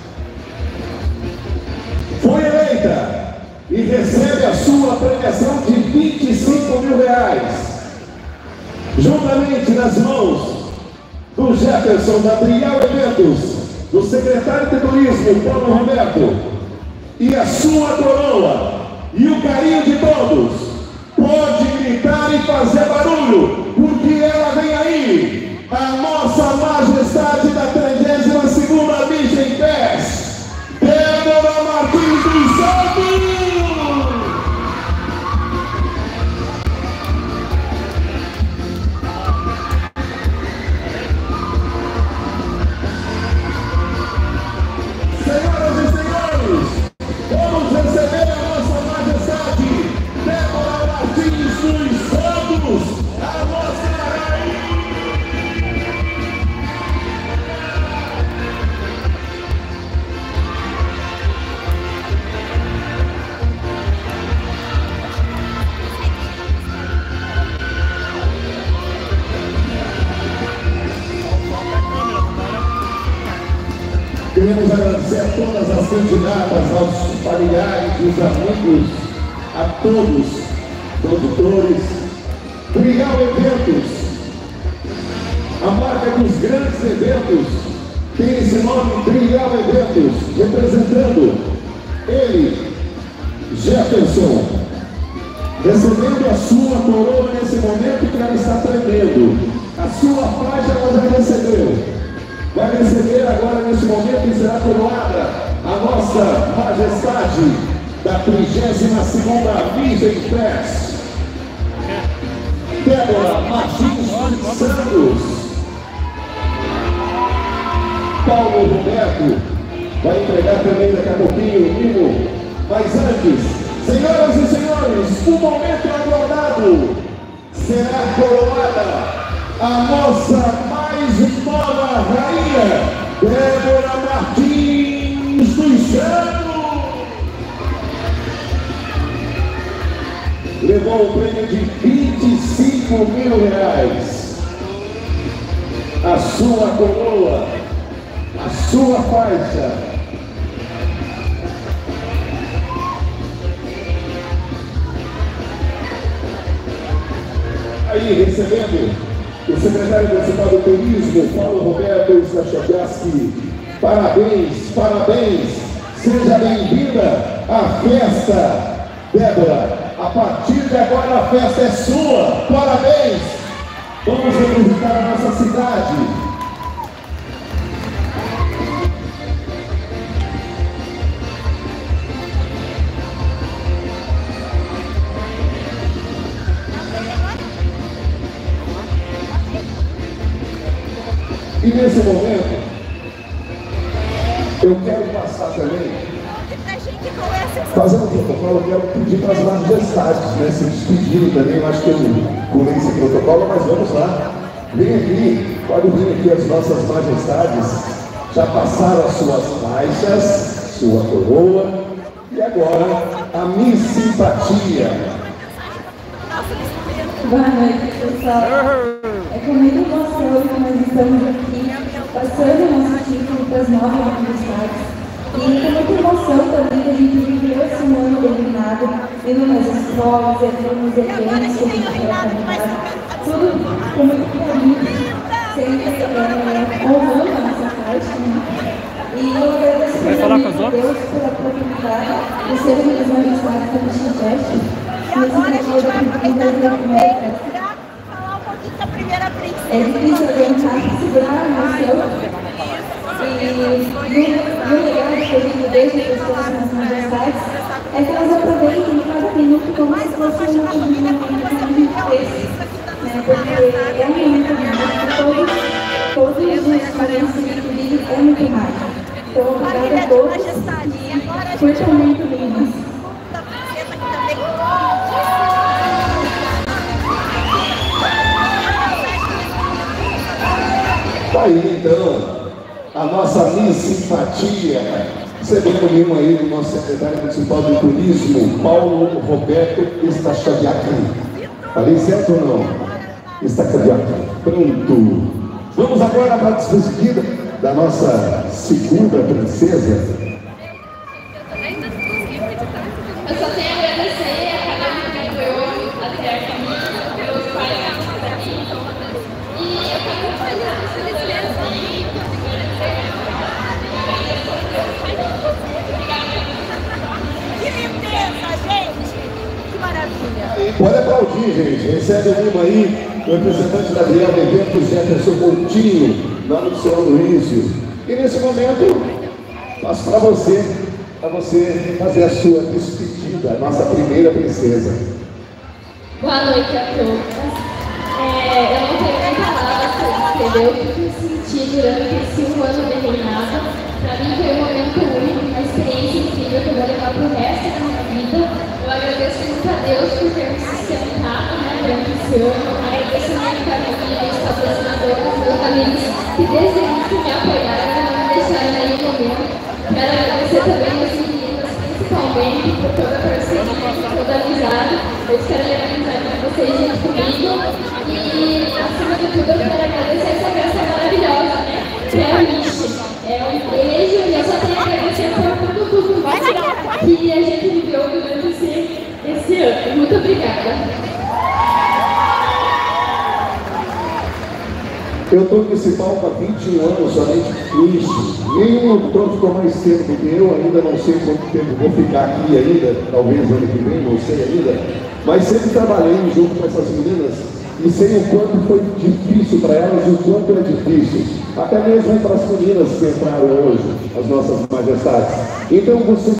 Speaker 1: foi eleita e recebe a sua premiação de vinte e cinco mil reais, juntamente nas mãos do Jefferson da Trial Eventos, do secretário de Turismo, Paulo Roberto, e a sua coroa e o carinho de todos. Pode gritar e fazer barulho, porque ela vem aí, a nossa majestade da trigésima segunda Miss Pés, Débora Martins dos Santos. Senhoras e senhores, vamos receber a nossa majestade Débora Martins dos Santos, a nossa rainha. Queremos agradecer a todas as candidatas, aos familiares, os amigos, a todos, produtores, Trial Eventos, a marca dos grandes eventos, tem esse nome, Trial Eventos, representando ele, Jefferson, recebendo a sua coroa nesse momento que ela está tremendo. A sua faixa ela já recebeu. Vai receber agora nesse momento e será coroada a nossa majestade da trigésima segunda Miss Pés, Débora Martins dos Santos. Paulo Roberto vai entregar também daqui a pouquinho o mimo. Mas antes, senhoras e senhores, o momento aguardado, será coroada a nossa mais nova rainha, Débora Martins dos Santos. Levou um prêmio de vinte e cinco mil reais. a sua coroa, a sua faixa. Aí, recebendo o secretário municipal do Turismo, Paulo Roberto Stachowiak. Parabéns, parabéns. Seja bem-vinda à festa, Débora. A partir de agora a festa é sua. Parabéns. Vamos representar a nossa cidade. E nesse momento, eu quero passar também, fazendo um protocolo, eu quero pedir para as majestades, né, se despedirem também. Eu acho que eu pulei esse protocolo, mas vamos lá. Vem aqui, pode vir aqui as nossas majestades, já passaram as suas faixas, sua coroa, e agora a Miss Simpatia.
Speaker 4: Boa noite, pessoal. É com muita emoção que nós estamos aqui, passando o nosso título para as novas universidades. E com muita emoção também que a gente viveu esse ano eliminado, indo nas escolas, entrando nos eventos, como a gente vai comentar. Tudo com muito carinho, sempre é, honrando a nossa parte, né? E eu agradeço também a Deus pela oportunidade de ser uma das majestades do Nordeste. Nesse momento da primeira festa.
Speaker 2: A primeira princesa.
Speaker 4: É difícil aguentar, segurar a emoção. E o legal que a gente deixa as pessoas nas majestades é que elas aproveitem cada minuto como se fosse um momento que a gente fez. Porque é um momento mágico, todos, todos os dias que a gente vive é muito mágico. Então, obrigada a todos e curtam muito lindo.
Speaker 1: Tá aí então, a nossa Miss Simpatia, recebendo o mimo aí do nosso secretário municipal de turismo, Paulo Roberto Stachowiak. Falei certo ou não? Stachowiak. Pronto. Vamos agora para a despedida da nossa segunda princesa.
Speaker 5: Eu só tenho a agradecer a cada um que apoiou, até a família, pelos pais e eu quero muito fazer
Speaker 2: Que lindeza, gente! Que maravilha!
Speaker 1: Pode aplaudir, gente. Recebe o mimo aí, o representante da Biel do evento, Jefferson Coutinho, lá no seu Luísio. E nesse momento, passo para você, para você fazer a sua despedida, a nossa primeira princesa.
Speaker 5: boa noite a todos. É, eu não tenho nem palavras, entendeu? O que eu senti durante esse um ano de reinado. Para mim foi um momento único, uma experiência incrível que eu vou levar para o resto da minha vida. Eu agradeço muito a Deus por ter me sustentado, né, durante esse ano. Agradeço a minha família, meus patrocinadores, meus amigos que desde o início me apoiaram e não me deixaram aí no momento. Quero agradecer também aos meninos, principalmente, por toda a parceria, por toda a amizade. Eu quero levar a amizade de vocês junto comigo. E, acima de tudo, eu quero agradecer essa graça maravilhosa, né? Que é a Michi. É um beijo e eu só tenho a agradecer por tudo, tudo, tudo que a gente viveu durante esse, esse ano. Muito obrigada.
Speaker 1: Eu estou nesse palco há vinte e um anos, somente isso. Nenhum outro ficou mais tempo do que eu, ainda não sei quanto tempo vou ficar aqui ainda, talvez ano que vem, não sei ainda. Mas sempre trabalhei junto com essas meninas e sei o quanto foi difícil para elas e o quanto é difícil. Até mesmo para as meninas que entraram hoje, as nossas majestades. Então você